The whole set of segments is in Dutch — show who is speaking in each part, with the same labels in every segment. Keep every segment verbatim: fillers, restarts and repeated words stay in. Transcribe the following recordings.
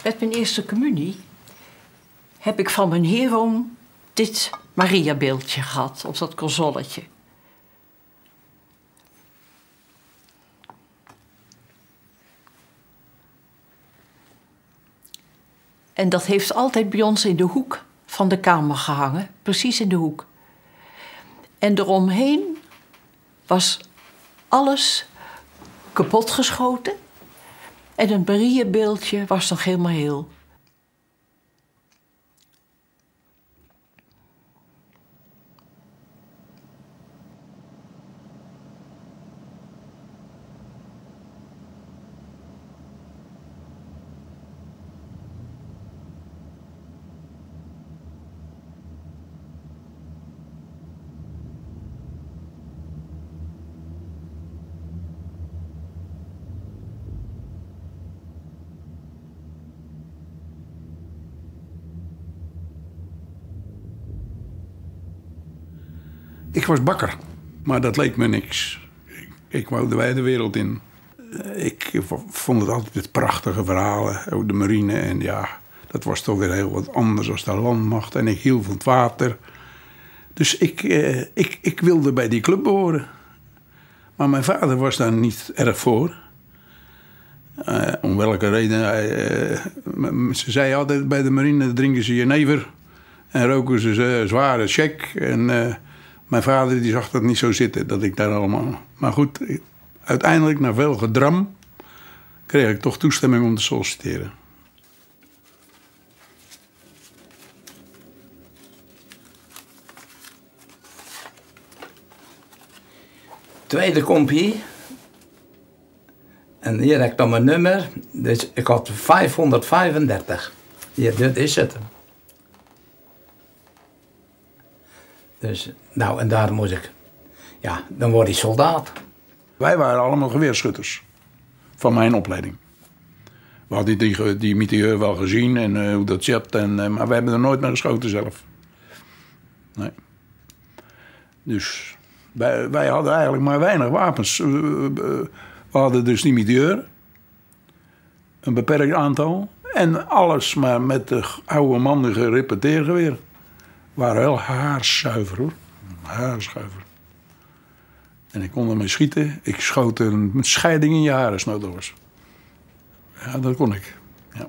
Speaker 1: Met mijn eerste communie heb ik van mijn heeroom dit Mariabeeldje gehad op dat consoletje. En dat heeft altijd bij ons in de hoek van de kamer gehangen, precies in de hoek. En eromheen was alles kapotgeschoten en het Mariabeeldje was nog helemaal heel.
Speaker 2: Ik was bakker, maar dat leek me niks. Ik, ik wou de wijde wereld in. Ik vond het altijd prachtige verhalen over de marine. En ja, dat was toch weer heel wat anders als de landmacht. En ik hield van het water. Dus ik, eh, ik, ik wilde bij die club behoren. Maar mijn vader was daar niet erg voor. Uh, om welke reden. Uh, ze zei altijd bij de marine drinken ze jenever. En roken ze uh, zware check. En... Uh, Mijn vader die zag dat niet zo zitten, dat ik daar allemaal... Maar goed, uiteindelijk, na veel gedram... kreeg ik toch toestemming om te solliciteren.
Speaker 3: Tweede kompie. En hier heb ik dan mijn nummer. Dus ik had vijfhonderdvijfendertig. Hier, dit is het. Dus, nou, en daar moest ik... Ja, dan word ik soldaat.
Speaker 2: Wij waren allemaal geweerschutters. Van mijn opleiding. We hadden die, die mitrailleur wel gezien en uh, hoe dat zat. En, uh, maar we hebben er nooit naar geschoten zelf. Nee. Dus wij, wij hadden eigenlijk maar weinig wapens. Uh, uh, we hadden dus die mitrailleur. Een beperkt aantal. En alles maar met de oude mannige repeteergeweer. Waren wel haarzuiver, hoor. Haarzuiver. En ik kon ermee schieten. Ik schoot een scheiding in je haren als het nodig was. Ja, dat kon ik. Ja.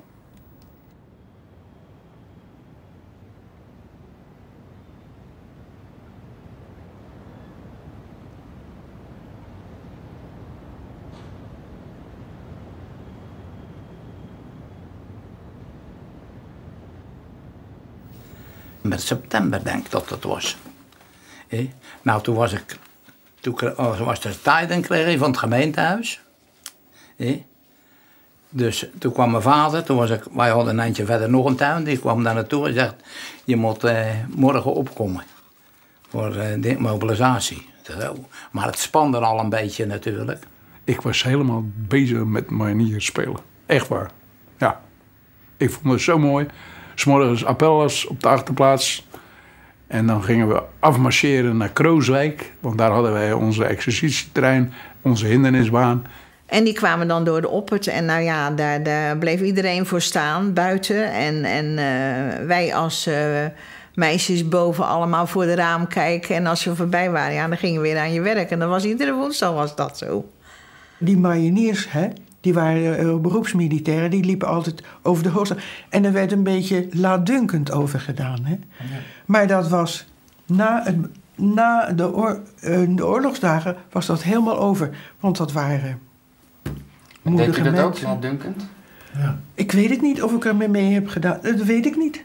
Speaker 3: Met september denk ik dat dat was. Eh? Nou, toen was ik... Toen was er tijd en kreeg ik van het gemeentehuis. Eh? Dus toen kwam mijn vader, toen was ik... Wij hadden een eindje verder nog een tuin. Die kwam daar naartoe en zegt... Je moet eh, morgen opkomen. Voor eh, de mobilisatie. Zo. Maar het spande al een beetje natuurlijk.
Speaker 2: Ik was helemaal bezig met manier spelen. Echt waar. Ja. Ik vond het zo mooi. 's Morgens appellas op de achterplaats. En dan gingen we afmarcheren naar Krooswijk. Want daar hadden wij onze exercitieterrein, onze hindernisbaan.
Speaker 4: En die kwamen dan door de oppert. En nou ja, daar, daar bleef iedereen voor staan, buiten. En, en uh, wij als uh, meisjes boven allemaal voor de raam kijken. En als we voorbij waren, ja, dan gingen we weer aan je werk. En dan was iedere woensdag was dat zo.
Speaker 5: Die mariniers, hè? Die waren uh, beroepsmilitairen, die liepen altijd over de hoogte. En er werd een beetje laatdunkend over gedaan. Hè? Ja. Maar dat was na, het, na de, oor, uh, de oorlogsdagen was dat helemaal over. Want dat waren moedige mensen.
Speaker 6: Deed u dat ook, laatdunkend?
Speaker 5: Ja. Ik weet het niet of ik er mee heb gedaan. Dat weet ik niet.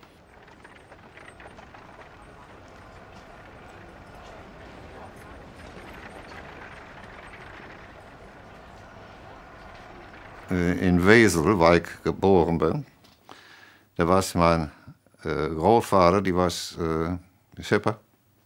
Speaker 7: In Wesel, waar ik geboren ben, daar was mijn uh, grootvader, die was uh, schipper.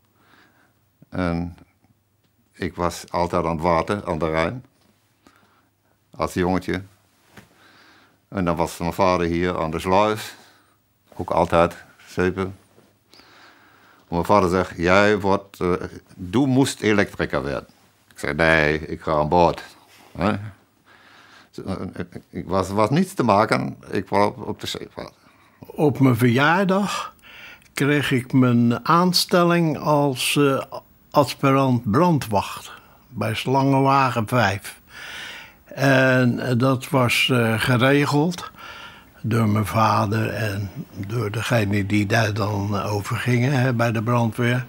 Speaker 7: En ik was altijd aan het water, aan de Rijn, als jongetje. En dan was mijn vader hier aan de sluis, ook altijd schepen. Mijn vader zegt, jij wordt, uh, du moest elektriker werden. Ik zei, nee, ik ga aan boord. Hè? Ik was, was niets te maken, ik wou op, op de zeevaart.
Speaker 6: Op mijn verjaardag kreeg ik mijn aanstelling als uh, aspirant brandwacht bij Slangenwagen vijf. En uh, dat was uh, geregeld door mijn vader en door degene die daar dan over gingen hè, bij de brandweer.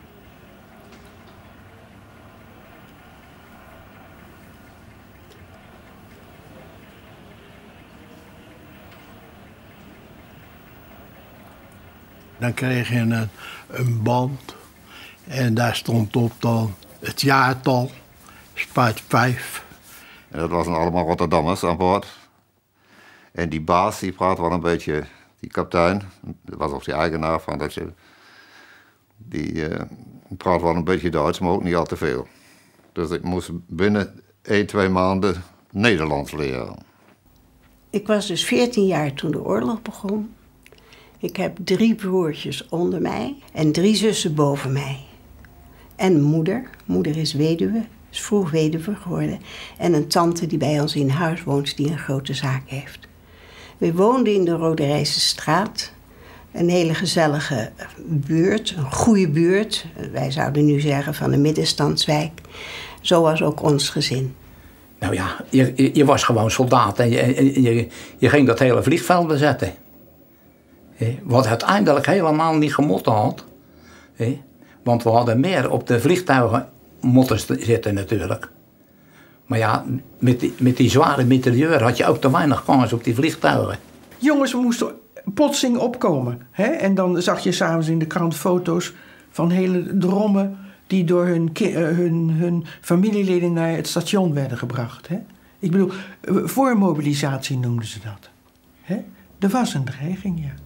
Speaker 6: Dan kreeg je een, een band en daar stond op dan het jaartal, spuit vijf.
Speaker 7: En dat waren allemaal Rotterdammers aan boord. En die baas, die praat wel een beetje, die kapitein, dat was ook de eigenaar van dat schip, die uh, praat wel een beetje Duits, maar ook niet al te veel. Dus ik moest binnen één, twee maanden Nederlands leren.
Speaker 8: Ik was dus veertien jaar toen de oorlog begon. Ik heb drie broertjes onder mij en drie zussen boven mij. En moeder. Moeder is weduwe, is vroeg weduwe geworden. En een tante die bij ons in huis woont, die een grote zaak heeft. We woonden in de Roderijse straat. Een hele gezellige buurt, een goede buurt. Wij zouden nu zeggen van een middenstandswijk. Zo was ook ons gezin.
Speaker 3: Nou ja, je, je was gewoon soldaat en je, je, je ging dat hele vliegveld bezetten. Wat uiteindelijk helemaal niet gemotten had. Want we hadden meer op de vliegtuigen moeten zitten natuurlijk. Maar ja, met die, met die zware mitrailleur had je ook te weinig kans op die vliegtuigen.
Speaker 5: Jongens moesten plotseling opkomen. Hè? En dan zag je s'avonds in de krant foto's van hele drommen die door hun, hun, hun familieleden naar het station werden gebracht. Hè? Ik bedoel, voormobilisatie noemden ze dat. Hè? Er was een dreiging, ja.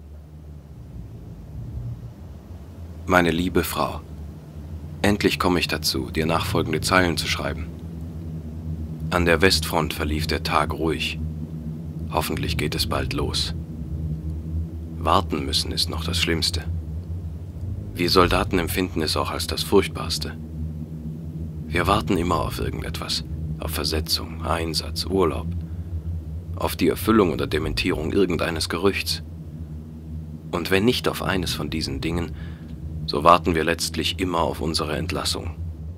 Speaker 9: Meine liebe Frau, endlich komme ich dazu, dir nachfolgende Zeilen zu schreiben. An der Westfront verlief der Tag ruhig. Hoffentlich geht es bald los. Warten müssen ist noch das Schlimmste. Wir Soldaten empfinden es auch als das Furchtbarste. Wir warten immer auf irgendetwas, auf Versetzung, Einsatz, Urlaub, auf die Erfüllung oder Dementierung irgendeines Gerüchts. Und wenn nicht auf eines von diesen Dingen, so warten wir letztlich immer auf unsere Entlassung.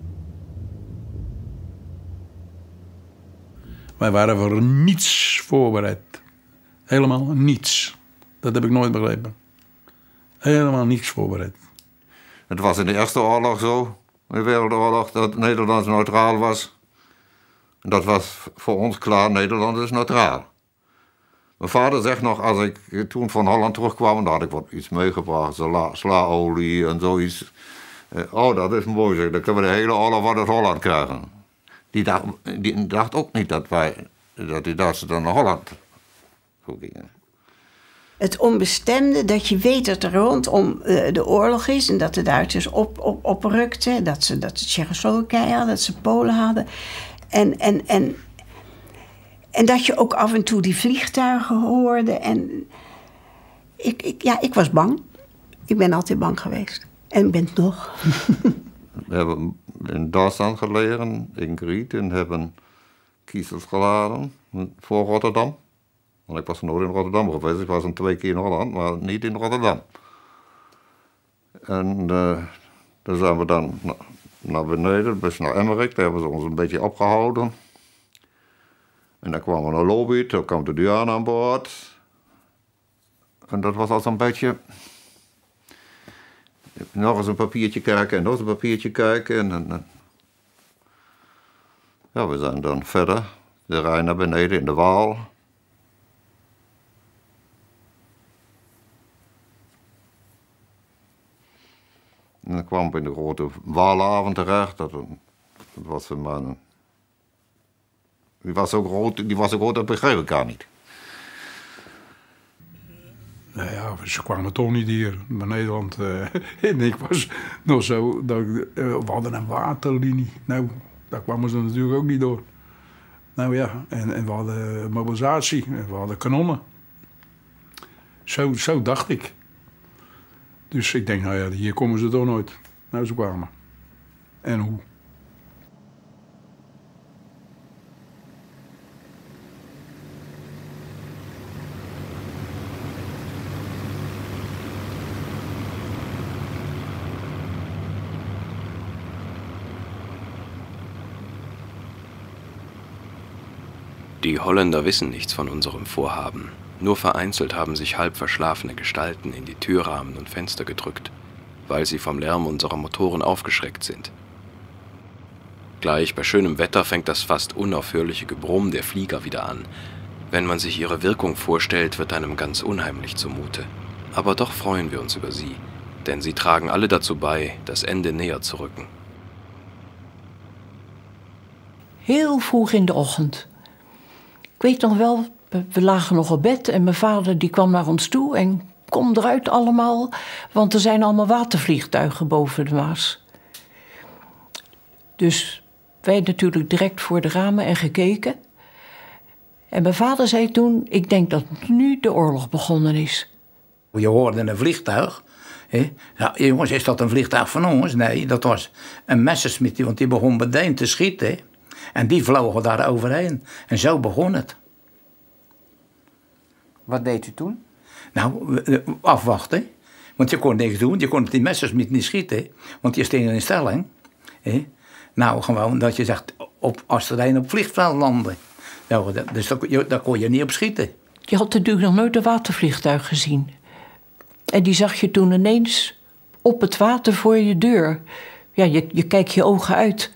Speaker 2: Wij waren voor niets voorbereid. Helemaal niets. Dat heb ik nooit begrepen. Helemaal niets voorbereid.
Speaker 7: Het was in de Eerste Oorlog zo, in de Wereldoorlog, dat Nederland neutraal was. En dat was voor ons klaar, Nederland is neutraal. Mijn vader zegt nog, als ik toen van Holland terugkwam, dan had ik wat iets meegebracht, sla, slaolie en zoiets. Oh, dat is mooi, zeg. Dan kunnen we de hele oorlog van het Holland krijgen. Die dacht, die dacht ook niet dat wij, dat die Duitsers dan naar Holland toe gingen.
Speaker 8: Het onbestemde, dat je weet dat er rondom uh, de oorlog is en dat de Duitsers op, op, oprukten, dat ze, dat ze Tsjechoslowakije hadden, dat ze Polen hadden. En, en, en, en dat je ook af en toe die vliegtuigen hoorde. En ik, ik, ja, ik was bang. Ik ben altijd bang geweest. En ben het nog.
Speaker 7: We hebben in Duitsland gelegen, in Griet, en hebben kiezels geladen voor Rotterdam. Want ik was nooit in Rotterdam geweest, ik was een twee keer in Holland, maar niet in Rotterdam. En uh, daar zijn we dan na, naar beneden, dus naar Emmerik, daar hebben ze ons een beetje opgehouden. En dan kwamen we naar Lobit, toen kwam de Diana aan boord. En dat was als een beetje... Nog eens een papiertje kijken en nog eens een papiertje kijken. En, en, en. Ja, we zijn dan verder, de Rijn naar beneden in de Waal. En dan kwam ik in de grote Waalavond terecht. Dat, dat was een man. Die was zo groot, die was zo groot, dat begreep ik gar niet.
Speaker 2: Nou ja, ze kwamen toch niet hier naar Nederland. Uh, en ik was nog zo, dat, uh, we hadden een waterlinie. Nou, daar kwamen ze natuurlijk ook niet door. Nou ja, en, en we hadden mobilisatie, en we hadden kanonnen. Zo, zo dacht ik. Dus ik denk, nou ja, hier komen ze toch nooit. Nou, ze kwamen. En hoe?
Speaker 9: Die Holländer wissen nichts von unserem Vorhaben. Nur vereinzelt haben sich halb verschlafene Gestalten in die Türrahmen und Fenster gedrückt, weil sie vom Lärm unserer Motoren aufgeschreckt sind. Gleich bei schönem Wetter fängt das fast unaufhörliche Gebrumm der Flieger wieder an. Wenn man sich ihre Wirkung vorstellt, wird einem ganz unheimlich zumute. Aber doch freuen wir uns über sie, denn sie tragen alle dazu bei, das Ende näher zu rücken.
Speaker 1: Heel vroeg in de ochtend. Ik weet nog wel, we lagen nog op bed en mijn vader die kwam naar ons toe en kom eruit allemaal, want er zijn allemaal watervliegtuigen boven de Maas. Dus wij natuurlijk direct voor de ramen en gekeken. En mijn vader zei toen, ik denk dat nu de oorlog begonnen is.
Speaker 3: Je hoorde een vliegtuig. Hè? Ja, jongens, is dat een vliegtuig van ons? Nee, dat was een Messerschmitt, want die begon meteen te schieten. En die vlogen daar overheen. En zo begon het.
Speaker 10: Wat deed u toen?
Speaker 3: Nou, afwachten. Want je kon niks doen. Je kon die Messerschmitt niet schieten. Want je stond in stelling. Hè? Nou, gewoon dat je zegt, op, als er een op het vliegveld landde. Nou, dus daar, daar kon je niet op schieten.
Speaker 1: Je had natuurlijk nog nooit een watervliegtuig gezien. En die zag je toen ineens op het water voor je deur. Ja, je, je kijkt je ogen uit.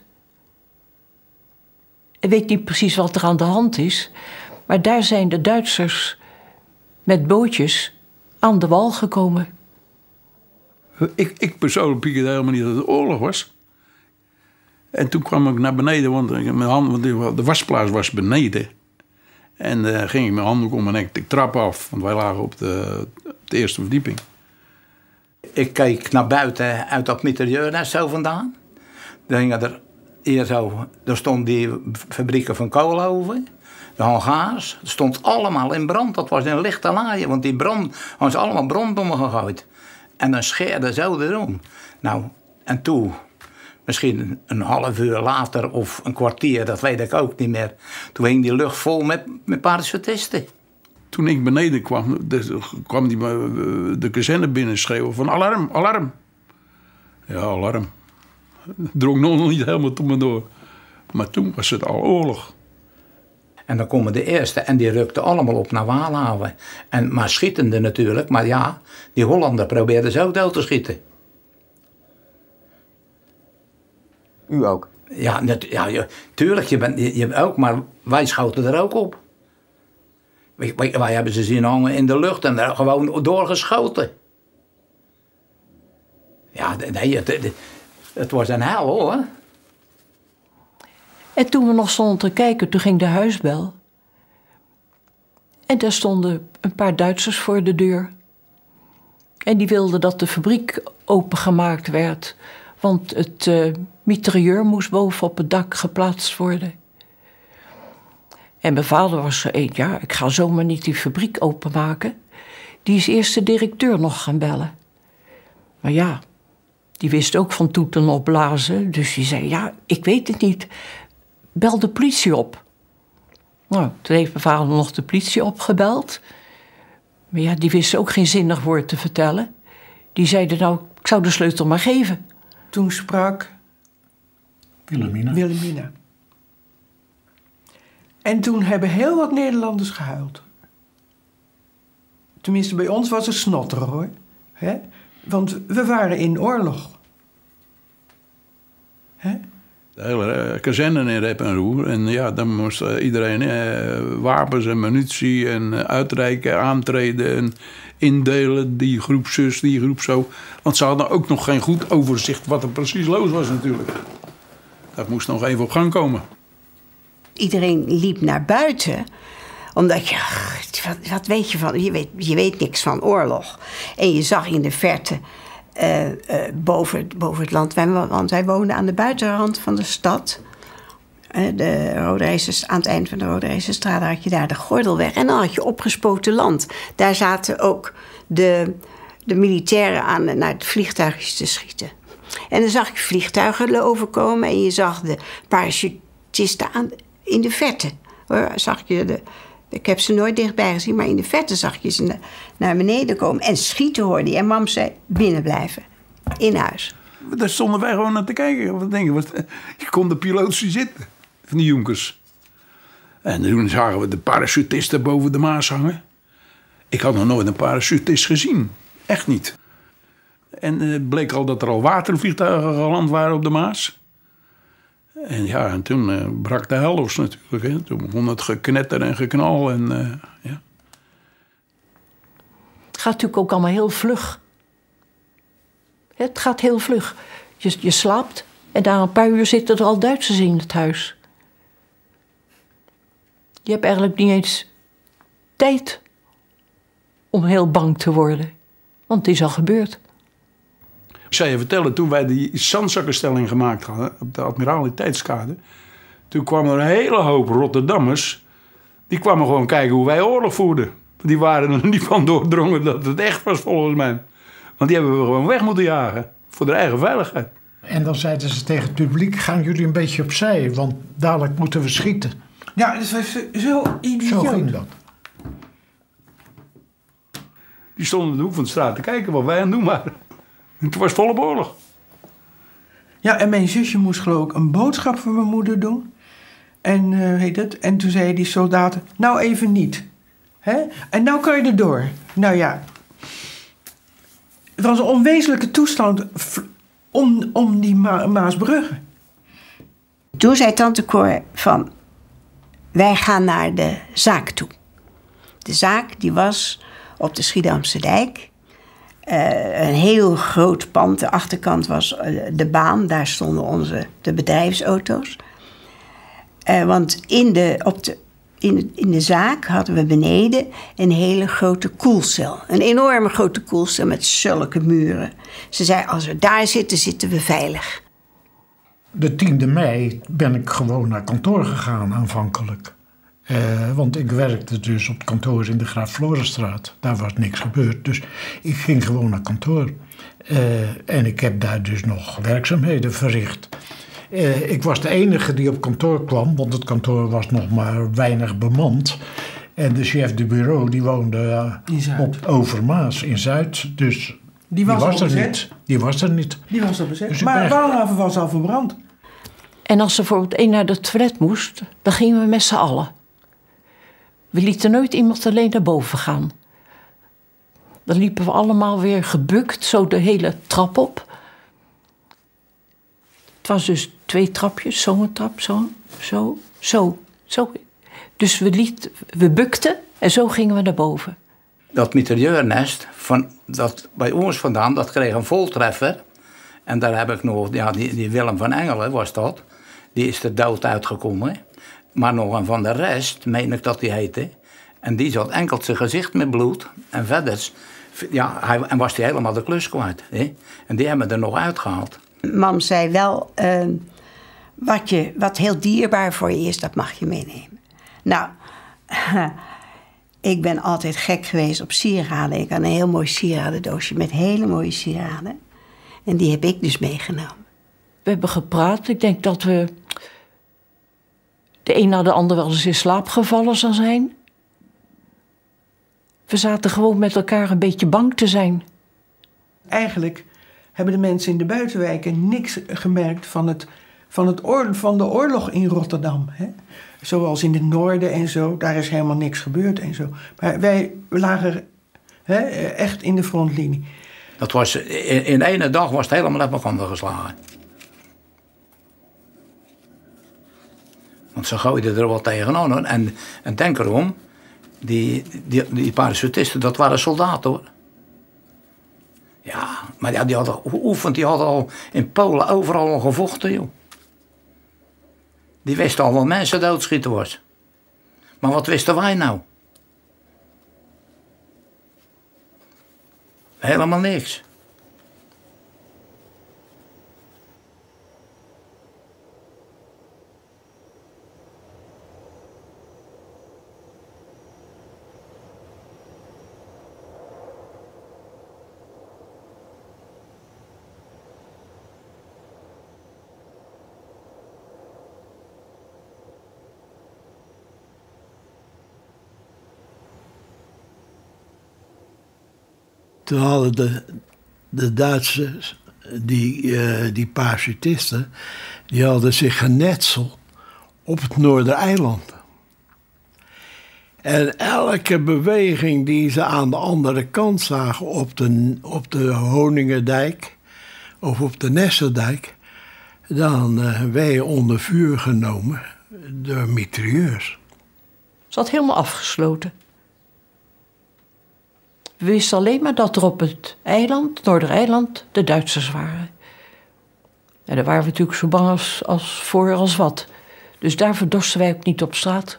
Speaker 1: Je weet niet precies wat er aan de hand is. Maar daar zijn de Duitsers met bootjes aan de wal gekomen.
Speaker 2: Ik, ik persoonlijk piekerde helemaal niet dat het oorlog was. En toen kwam ik naar beneden, want, mijn hand, want de wasplaats was beneden. En uh, ging ik mijn handdoek om mijn nek de trap af, want wij lagen op de, op de eerste verdieping.
Speaker 3: Ik keek naar buiten uit dat mitrailleur daar zo vandaan. Dan gingen er hier zo, daar stonden die fabrieken van koolhoven, de hangaars. Dat stond allemaal in brand. Dat was een lichte laaien, want die brand, hadden ze allemaal brandbommen gegooid. En dan scheerde zo erom. Nou, en toen, misschien een half uur later of een kwartier, dat weet ik ook niet meer. Toen hing die lucht vol met, met parachutisten.
Speaker 2: Toen ik beneden kwam, de, kwam die de kazerne binnen schreeuwen van alarm, alarm. Ja, alarm. Drong nog niet helemaal tot me door. Maar toen was het al oorlog.
Speaker 3: En dan komen de eerste en die rukten allemaal op naar Waalhaven. En, maar schietende natuurlijk, maar ja, die Hollander probeerden ze ook dood te schieten.
Speaker 10: U ook?
Speaker 3: Ja, net, ja tuurlijk, je bent, je, je ook, maar wij schoten er ook op. Wij, wij, wij hebben ze zien hangen in de lucht en er gewoon doorgeschoten. Ja, nee, het, het, het was een hel hoor.
Speaker 1: En toen we nog stonden te kijken, toen ging de huisbel. En daar stonden een paar Duitsers voor de deur. En die wilden dat de fabriek opengemaakt werd. Want het uh, mitrailleur moest boven op het dak geplaatst worden. En mijn vader was zo een, ja, ik ga zomaar niet die fabriek openmaken. Die is eerst de directeur nog gaan bellen. Maar ja, die wist ook van toeten opblazen. Dus die zei, ja, ik weet het niet. Bel de politie op. Nou, toen heeft mijn vader nog de politie opgebeld. Maar ja, die wist ook geen zinnig woord te vertellen. Die zeiden, nou, ik zou de sleutel maar geven.
Speaker 5: Toen sprak
Speaker 11: Wilhelmina.
Speaker 5: Wilhelmina. En toen hebben heel wat Nederlanders gehuild. Tenminste, bij ons was het snotter, hoor. He? Want we waren in oorlog. He?
Speaker 2: De hele kazerne in rep en roer. En ja, dan moest iedereen eh, wapens en munitie en uitreiken, aantreden en indelen. Die groep zus, die groep zo. Want ze hadden ook nog geen goed overzicht wat er precies los was natuurlijk. Dat moest nog even op gang komen.
Speaker 8: Iedereen liep naar buiten, omdat je, wat, wat weet je van, je weet, je weet niks van oorlog. En je zag in de verte, uh, uh, boven, boven het land, wij, want wij woonden aan de buitenrand van de stad. Uh, de Roderijse, aan het eind van de Roderijsestraat had je daar de Gordelweg. En dan had je opgespoten land. Daar zaten ook de, de militairen aan naar het vliegtuigjes te schieten. En dan zag je vliegtuigen overkomen en je zag de parachutisten aan, in de verte. Hoor, zag je de, ik heb ze nooit dichtbij gezien, maar in de verte zag je ze na, naar beneden komen. En schieten hoorde je. En mam zei, binnen blijven. In huis.
Speaker 2: Daar stonden wij gewoon naar te kijken. Wat denk je, wat, je kon de piloot zien zitten. Van die jonkers. En toen zagen we de parachutisten boven de Maas hangen. Ik had nog nooit een parachutist gezien. Echt niet. En het bleek al dat er al watervliegtuigen geland waren op de Maas. En ja, en toen uh, brak de hel los natuurlijk. Hè. Toen begon het geknetter en geknal. En, uh, ja.
Speaker 1: Het gaat natuurlijk ook allemaal heel vlug. Het gaat heel vlug. Je, je slaapt en na een paar uur zitten er al Duitsers in het huis. Je hebt eigenlijk niet eens tijd om heel bang te worden. Want het is al gebeurd.
Speaker 2: Ik zou je vertellen, toen wij die zandzakkenstelling gemaakt hadden op de Admiraliteitskade, toen kwam er een hele hoop Rotterdammers. Die kwamen gewoon kijken hoe wij oorlog voerden. Die waren er niet van doordrongen dat het echt was volgens mij. Want die hebben we gewoon weg moeten jagen. Voor hun eigen veiligheid.
Speaker 11: En dan zeiden ze tegen het publiek, gaan jullie een beetje opzij, want dadelijk moeten we schieten.
Speaker 5: Ja, dat was zo idioot.
Speaker 11: Zo ging dat.
Speaker 2: Die stonden op de hoek van de straat te kijken wat wij aan het doen waren. En toen was het volop oorlog.
Speaker 5: Ja, en mijn zusje moest geloof ik een boodschap voor mijn moeder doen. En, uh, heet het, en toen zeiden die soldaten, nou even niet. Hè? En nou kan je erdoor. Nou ja, het was een onwezenlijke toestand om, om die Ma- Maasbrugge.
Speaker 8: Toen zei tante Cor van, wij gaan naar de zaak toe. De zaak die was op de Schiedamse dijk. Uh, een heel groot pand. De achterkant was uh, de baan. Daar stonden onze de bedrijfsauto's. Uh, want in de, op de, in, in de zaak hadden we beneden een hele grote koelcel. Een enorme grote koelcel met zulke muren. Ze zei, als we daar zitten, zitten we veilig.
Speaker 11: De tiende mei ben ik gewoon naar kantoor gegaan aanvankelijk. Uh, want ik werkte dus op kantoor in de Graaf Florenstraat. Daar was niks gebeurd, dus ik ging gewoon naar kantoor. Uh, en ik heb daar dus nog werkzaamheden verricht. Uh, ik was de enige die op kantoor kwam, want het kantoor was nog maar weinig bemand. En de chef de bureau die woonde uh, op Overmaas in Zuid, dus die,
Speaker 5: die was,
Speaker 11: was
Speaker 5: al
Speaker 11: er
Speaker 5: bezet.
Speaker 11: niet. Die was er niet.
Speaker 5: Die was al bezet.
Speaker 11: Dus
Speaker 5: maar
Speaker 11: ben...
Speaker 5: Walhaven was al verbrand.
Speaker 1: En als ze bijvoorbeeld één naar de toilet moest, dan gingen we met z'n allen. We lieten nooit iemand alleen naar boven gaan. Dan liepen we allemaal weer gebukt, zo de hele trap op. Het was dus twee trapjes, zo'n trap, zo, zo, zo, zo. Dus we, liet, we bukten en zo gingen we naar boven.
Speaker 3: Dat mitrailleurnest, van, dat bij ons vandaan, dat kreeg een voltreffer. En daar heb ik nog, ja, die, die Willem van Engelen was dat. Die is er dood uitgekomen. Maar nog een van de rest, meen ik dat die heette. En die zat enkel zijn gezicht met bloed. En verder ja, hij, en was hij helemaal de klus kwijt. Hè? En die hebben we er nog uitgehaald.
Speaker 8: Mam zei wel, uh, wat, je, wat heel dierbaar voor je is, dat mag je meenemen. Nou, ik ben altijd gek geweest op sieraden. Ik had een heel mooi sieradendoosje met hele mooie sieraden. En die heb ik dus meegenomen.
Speaker 1: We hebben gepraat. Ik denk dat we de een na de ander wel eens in slaap gevallen zal zijn. We zaten gewoon met elkaar een beetje bang te zijn.
Speaker 5: Eigenlijk hebben de mensen in de buitenwijken niks gemerkt van, het, van, het oor, van de oorlog in Rotterdam. Hè? Zoals in het noorden en zo, daar is helemaal niks gebeurd en zo. Maar wij lagen hè, echt in de frontlinie.
Speaker 3: Dat was, in, in ene dag was het helemaal uit elkaar geslagen. Want ze gooiden er wat tegenaan. En, en denk erom, die, die, die parachutisten, dat waren soldaten hoor. Ja, maar ja, die hadden geoefend, die hadden al in Polen overal al gevochten joh. Die wisten al wat mensen doodschieten was. Maar wat wisten wij nou? Helemaal niks.
Speaker 6: Toen hadden de, de Duitsers, die, uh, die parachutisten, die hadden zich genetseld op het Noordereiland. En elke beweging die ze aan de andere kant zagen op de, op de Honingendijk of op de Nessendijk, dan uh, werden onder vuur genomen door mitrailleurs.
Speaker 1: Zat helemaal afgesloten. We wisten alleen maar dat er op het eiland, Noordereiland, de Duitsers waren. En daar waren we natuurlijk zo bang als, als voor als wat. Dus daar verdorsten wij ook niet op straat.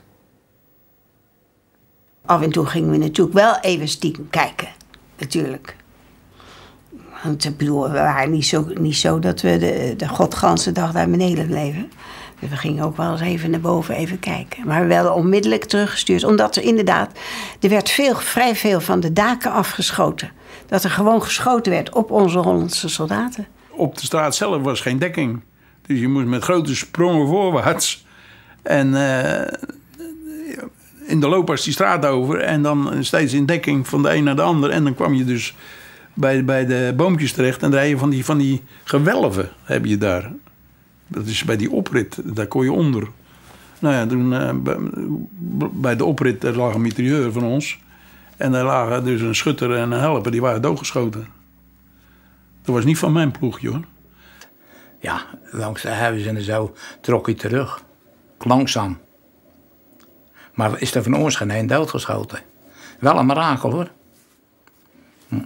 Speaker 8: Af en toe gingen we natuurlijk wel even stiekem kijken, natuurlijk. Want ik bedoel, we waren niet zo, niet zo dat we de, de godganse dag daar beneden bleven. Dus we gingen ook wel eens even naar boven even kijken. Maar we werden onmiddellijk teruggestuurd. Omdat er inderdaad, er werd veel, vrij veel van de daken afgeschoten. Dat er gewoon geschoten werd op onze Hollandse soldaten.
Speaker 2: Op de straat zelf was geen dekking. Dus je moest met grote sprongen voorwaarts. En uh, in de loop was die straat over. En dan steeds in dekking van de een naar de ander. En dan kwam je dus bij, bij de boompjes terecht. En dan rij je van die, van die gewelven heb je daar. Dat is bij die oprit, daar kon je onder. Nou ja, toen, uh, bij de oprit er lag een mitrailleur van ons. En daar lagen dus een schutter en een helper, die waren doodgeschoten. Dat was niet van mijn ploegje, hoor.
Speaker 3: Ja, langs de huizen en zo trok hij terug. Langzaam. Maar is er van ons geen een doodgeschoten. Wel een mirakel, hoor. Hm.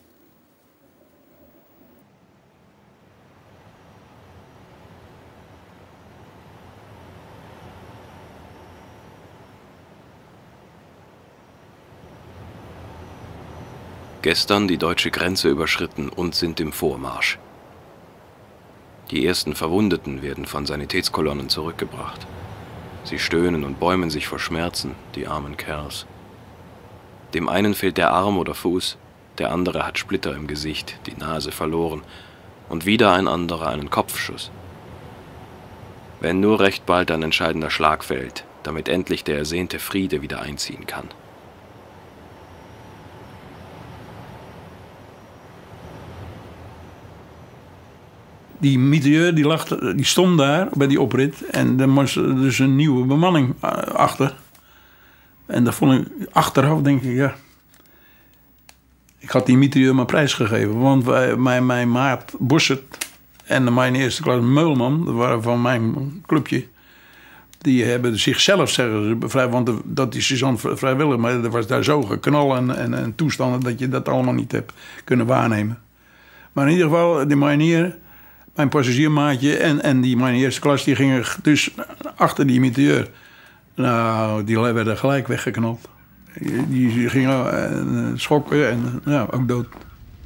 Speaker 9: Gestern die deutsche Grenze überschritten und sind im Vormarsch. Die ersten Verwundeten werden von Sanitätskolonnen zurückgebracht. Sie stöhnen und bäumen sich vor Schmerzen, die armen Kerls. Dem einen fehlt der Arm oder Fuß, der andere hat Splitter im Gesicht, die Nase verloren und wieder ein anderer einen Kopfschuss. Wenn nur recht bald ein entscheidender Schlag fällt, damit endlich der ersehnte Friede wieder einziehen kann.
Speaker 2: Die mitrailleur die, lag, die stond daar bij die oprit. En er was dus een nieuwe bemanning achter. En dat vond ik achteraf, denk ik, ja. Ik had die mitrailleur maar prijsgegeven. Want wij, mijn, mijn maat Bossert en mijn eerste klas Meulman, dat waren van mijn clubje. Die hebben zichzelf, zeggen ze, vrij, want dat is sergeant vrijwillig. Maar er was daar zo geknal en, en, en toestanden dat je dat allemaal niet hebt kunnen waarnemen. Maar in ieder geval, die marinier, mijn passagiermaatje en, en die mijn eerste klas, die gingen dus achter die mitrailleur. Nou, die werden gelijk weggeknald. Die gingen uh, schokken en uh, ja, ook dood.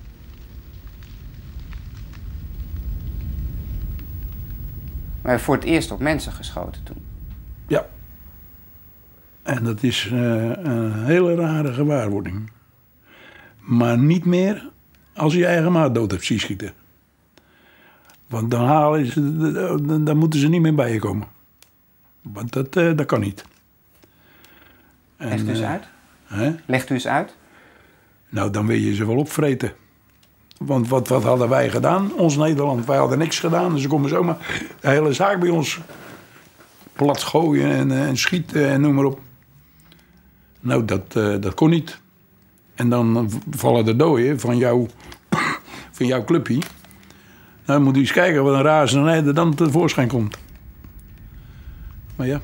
Speaker 10: Maar voor het eerst op mensen geschoten toen?
Speaker 2: Ja. En dat is uh, een hele rare gewaarwording. Maar niet meer als je eigen maat dood hebt zien schieten. Want dan, halen ze, dan moeten ze niet meer bij je komen. Want dat, uh, dat kan niet. En,
Speaker 10: Legt u eens
Speaker 2: uh,
Speaker 10: uit.
Speaker 2: Hè?
Speaker 10: Legt u eens uit.
Speaker 2: Nou, dan wil je ze wel opvreten. Want wat, wat hadden wij gedaan, ons Nederland? Wij hadden niks gedaan. Dus ze komen zomaar de hele zaak bij ons plat gooien en, en schieten en noem maar op. Nou, dat, uh, dat kon niet. En dan vallen de doden van, jou, van jouw clubje. Nou, dan moet je eens kijken wat een razernij er dan tevoorschijn komt. Maar ja.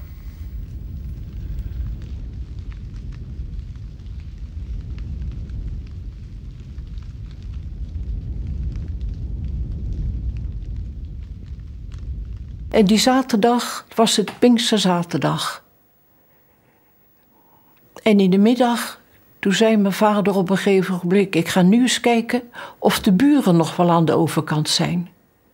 Speaker 1: En die zaterdag was het Pinksterzaterdag. En in de middag, toen zei mijn vader op een gegeven ogenblik, ik ga nu eens kijken of de buren nog wel aan de overkant zijn.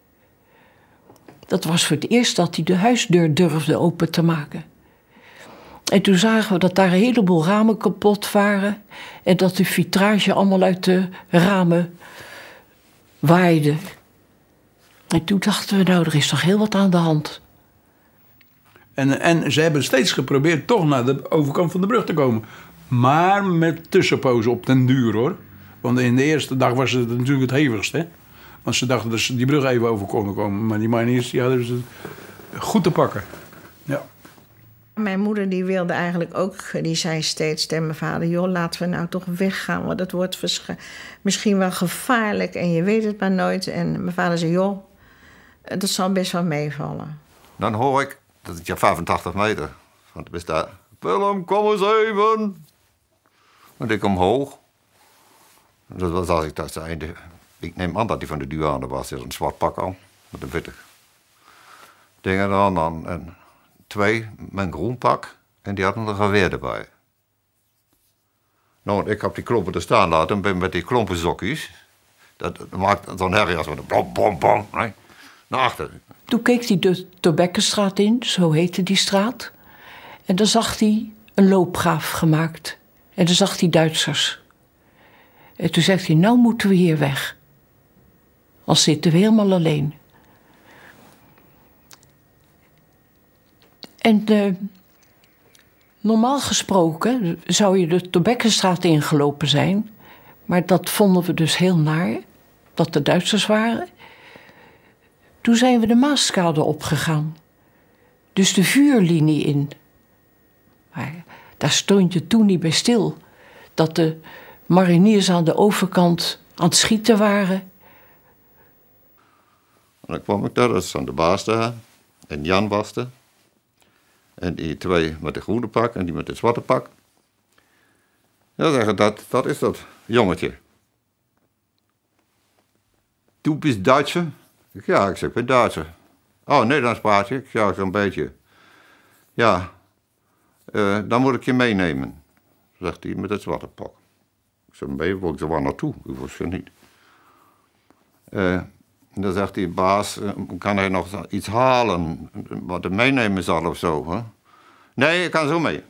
Speaker 1: Dat was voor het eerst dat hij de huisdeur durfde open te maken. En toen zagen we dat daar een heleboel ramen kapot waren en dat de vitrage allemaal uit de ramen waaide. En toen dachten we, nou, er is toch heel wat aan de hand.
Speaker 2: En, en ze hebben steeds geprobeerd toch naar de overkant van de brug te komen. Maar met tussenpozen op den duur, hoor. Want in de eerste dag was het natuurlijk het hevigst, hè. Want ze dachten dat ze die brug even over konden komen. Maar die mariniers, die hadden ze goed te pakken. Ja.
Speaker 4: Mijn moeder die wilde eigenlijk ook, die zei steeds tegen mijn vader... joh, laten we nou toch weggaan, want het wordt misschien wel gevaarlijk... en je weet het maar nooit. En mijn vader zei, joh, dat zal best wel meevallen.
Speaker 7: Dan hoor ik, dat is ja vijfentachtig meter, want het bestaat... Willem, kom eens even. En ik omhoog. Dat was als ik dat zei. Ik neem aan dat hij van de douane was. Hij had een zwart pak al, met een witte dingen dan. dan en twee, mijn groen pak. En die hadden een geweer erbij. Nou, ik heb die klompen er staan laten en ben met die klompen zokjes. Dat, dat maakt zo'n herrie als met een bom, bom, bom. Nee, naar achter.
Speaker 1: Toen keek hij de Tobekkenstraat in, zo heette die straat. En dan zag hij een loopgraaf gemaakt. En dan zag hij Duitsers. En toen zegt hij, nou moeten we hier weg. Anders zitten we helemaal alleen. En uh, normaal gesproken zou je de Tobekkenstraat ingelopen zijn. Maar dat vonden we dus heel naar, dat de Duitsers waren. Toen zijn we de Maaskade opgegaan. Dus de vuurlinie in. Maar daar stond je toen niet bij stil. Dat de mariniers aan de overkant aan het schieten waren.
Speaker 7: En dan kwam ik daar, dat is aan de baas daar. En Jan was er. En die twee met de groene pak en die met het zwarte pak. Ja, zeggen dat, dat is dat jongetje. Du bist Duitser? Ik, ja, ik zeg, ik ben Duitser. Oh, Nederlands praat je? Ik, ja, zo'n beetje. Ja, uh, dan moet ik je meenemen, zegt hij met het zwarte pak. Ik zeg, mee, wil ik er wel naartoe? Ik wist het niet. Uh, dan zegt die baas, uh, kan hij nog iets halen, wat er meenemen zal of zo? Hè? Nee, ik kan zo mee.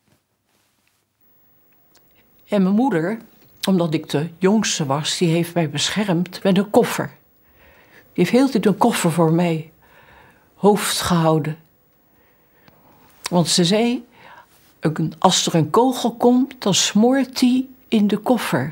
Speaker 1: En mijn moeder, omdat ik de jongste was, die heeft mij beschermd met een koffer. Die heeft heel de tijd een koffer voor mij hoofd gehouden. Want ze zei, als er een kogel komt, dan smoort die in de koffer.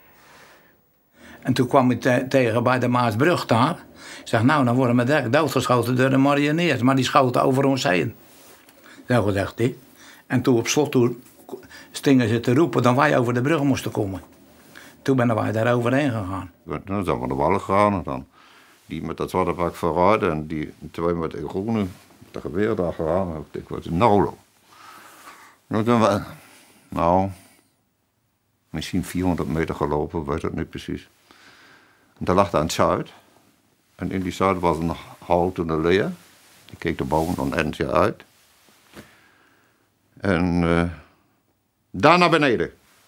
Speaker 3: En toen kwam ik te tegen bij de Maasbrug daar. Ik zeg, nou, dan worden we direct doodgeschoten door de mariniers. Maar die schoten over ons heen. Zo gezegd hij. En toen op slot toe stingen ze te roepen dat wij over de brug moesten komen. Toen ben wij daar overheen gegaan.
Speaker 7: Dan zijn we naar de wal gegaan en dan die met dat zwarte pak vooruit en die twee met de groene, met de geweer daar gegaan. Ik was een nolo. Nou, toen we, nou, misschien vierhonderd meter gelopen, weet het niet precies. En daar lag daar een zuid. En in die zuid was een houten leer. Ik keek er boven een eindje uit. En uh, daar naar beneden.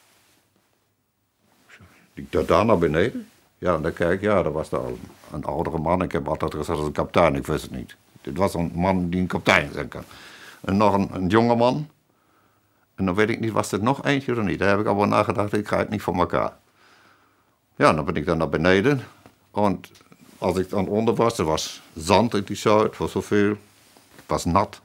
Speaker 7: Ik dacht, daar naar beneden? Ja, en dan kijk ik, ja, dat was daar een, een oudere man. Ik heb altijd gezegd, dat is een kapitein, ik wist het niet. Dit was een man die een kapitein zijn kan. En nog een, een jonge man. En dan weet ik niet, was er nog eentje of niet? Daar heb ik al nagedacht, ik ga het niet voor elkaar. Ja, dan ben ik dan naar beneden. En als ik dan onder was, er was zand in die zuid, het was zoveel. Het was nat.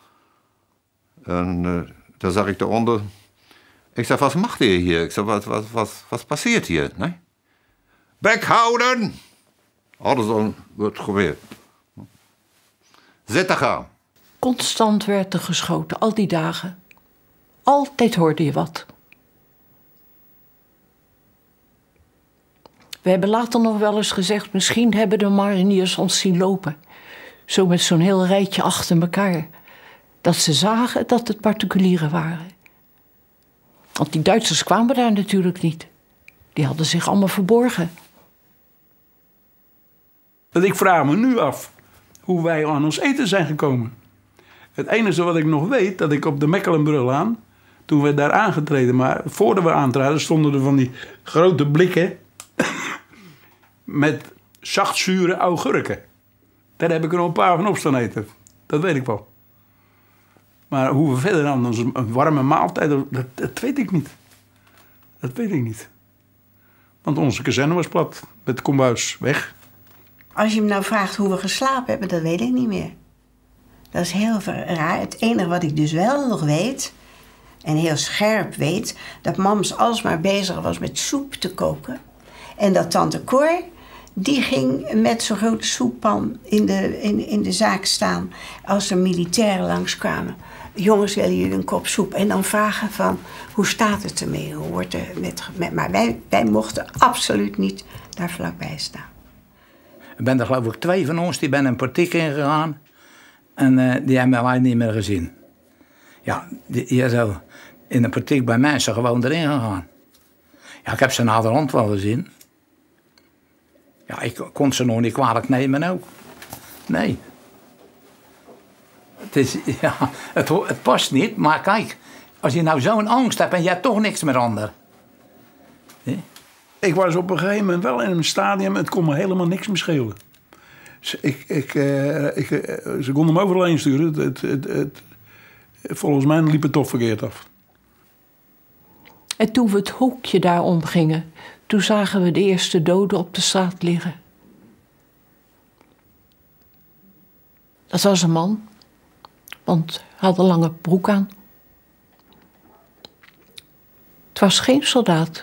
Speaker 7: En uh, dan zag ik daaronder. Ik zei, wat macht ihr hier? Ik zei, wat, wat, wat, wat passiert hier? Nee? Bek houden! Hadden ze een goed geweer. Zitten gaan.
Speaker 1: Constant werd er geschoten, al die dagen. Altijd hoorde je wat. We hebben later nog wel eens gezegd, misschien hebben de mariniers ons zien lopen. Zo met zo'n heel rijtje achter elkaar. Dat ze zagen dat het particulieren waren. Want die Duitsers kwamen daar natuurlijk niet. Die hadden zich allemaal verborgen.
Speaker 2: Dat ik vraag me nu af hoe wij aan ons eten zijn gekomen. Het enige wat ik nog weet, dat ik op de Mekkelenbruglaan, toen we daar aangetreden, maar voordat we aantraden, stonden er van die grote blikken met zachtzure augurken. Daar heb ik er nog een paar van op staan eten. Dat weet ik wel. Maar hoe we verder dan een warme maaltijd, dat, dat weet ik niet. Dat weet ik niet. Want onze kazerne was plat, met het kombuis weg.
Speaker 8: Als je me nou vraagt hoe we geslapen hebben, dat weet ik niet meer. Dat is heel raar. Het enige wat ik dus wel nog weet, en heel scherp weet, dat mams alsmaar bezig was met soep te koken. En dat tante Cor, die ging met zo'n grote soeppan in de, in, in de zaak staan als er militairen langskwamen. jongens, willen jullie een kop soep? En dan vragen van, hoe staat het ermee? Hoe wordt er met, met, maar wij, wij mochten absoluut niet daar vlakbij staan.
Speaker 3: Er zijn er geloof ik twee van ons, die zijn een portiek ingegaan. En uh, die hebben wij niet meer gezien. Ja, die, die zo in een portiek bij mij is ze gewoon erin gegaan. Ja, ik heb ze na de hand wel gezien. Ja, ik kon ze nog niet kwalijk nemen ook. Nee. Het, is, ja, het, het past niet, maar kijk, als je nou zo'n angst hebt en je hebt toch niks meer ander. Nee?
Speaker 2: Ik was op een gegeven moment wel in een stadium, het kon me helemaal niks meer schelen. Ik, ik, uh, ik, uh, ze konden me overal heen sturen. Het, het, het, volgens mij liep het toch verkeerd af.
Speaker 1: En toen we het hoekje daar omgingen, toen zagen we de eerste doden op de straat liggen. Dat was een man, want hij had een lange broek aan. Het was geen soldaat.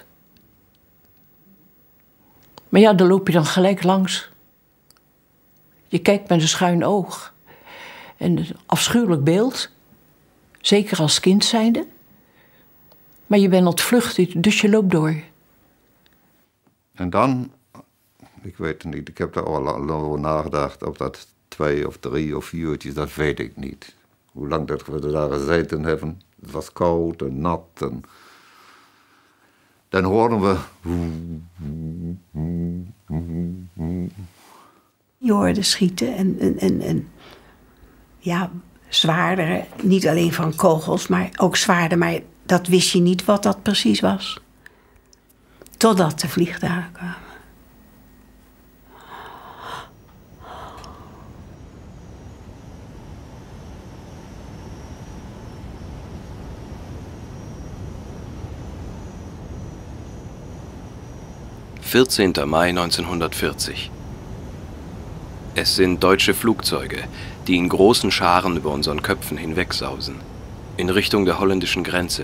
Speaker 1: Maar ja, daar loop je dan gelijk langs. Je kijkt met een schuin oog. En een afschuwelijk beeld. Zeker als kind zijnde. Maar je bent ontvlucht, dus je loopt door.
Speaker 7: En dan, ik weet het niet, ik heb daar al lang over nagedacht. Of dat twee of drie of vier uurtjes, dat weet ik niet. Hoe lang dat we daar gezeten hebben. Het was koud en nat. En dan hoorden we...
Speaker 8: Je hoorde schieten en, en, en, en ja, zwaardere. Niet alleen van kogels, maar ook zwaarder. Maar dat wist je niet wat dat precies was. Totdat de vliegtuigen kwamen.
Speaker 9: vierzehnter Mai neunzehnhundertvierzig. Es sind deutsche Flugzeuge, die in großen Scharen über unseren Köpfen hinwegsausen, in Richtung der holländischen Grenze.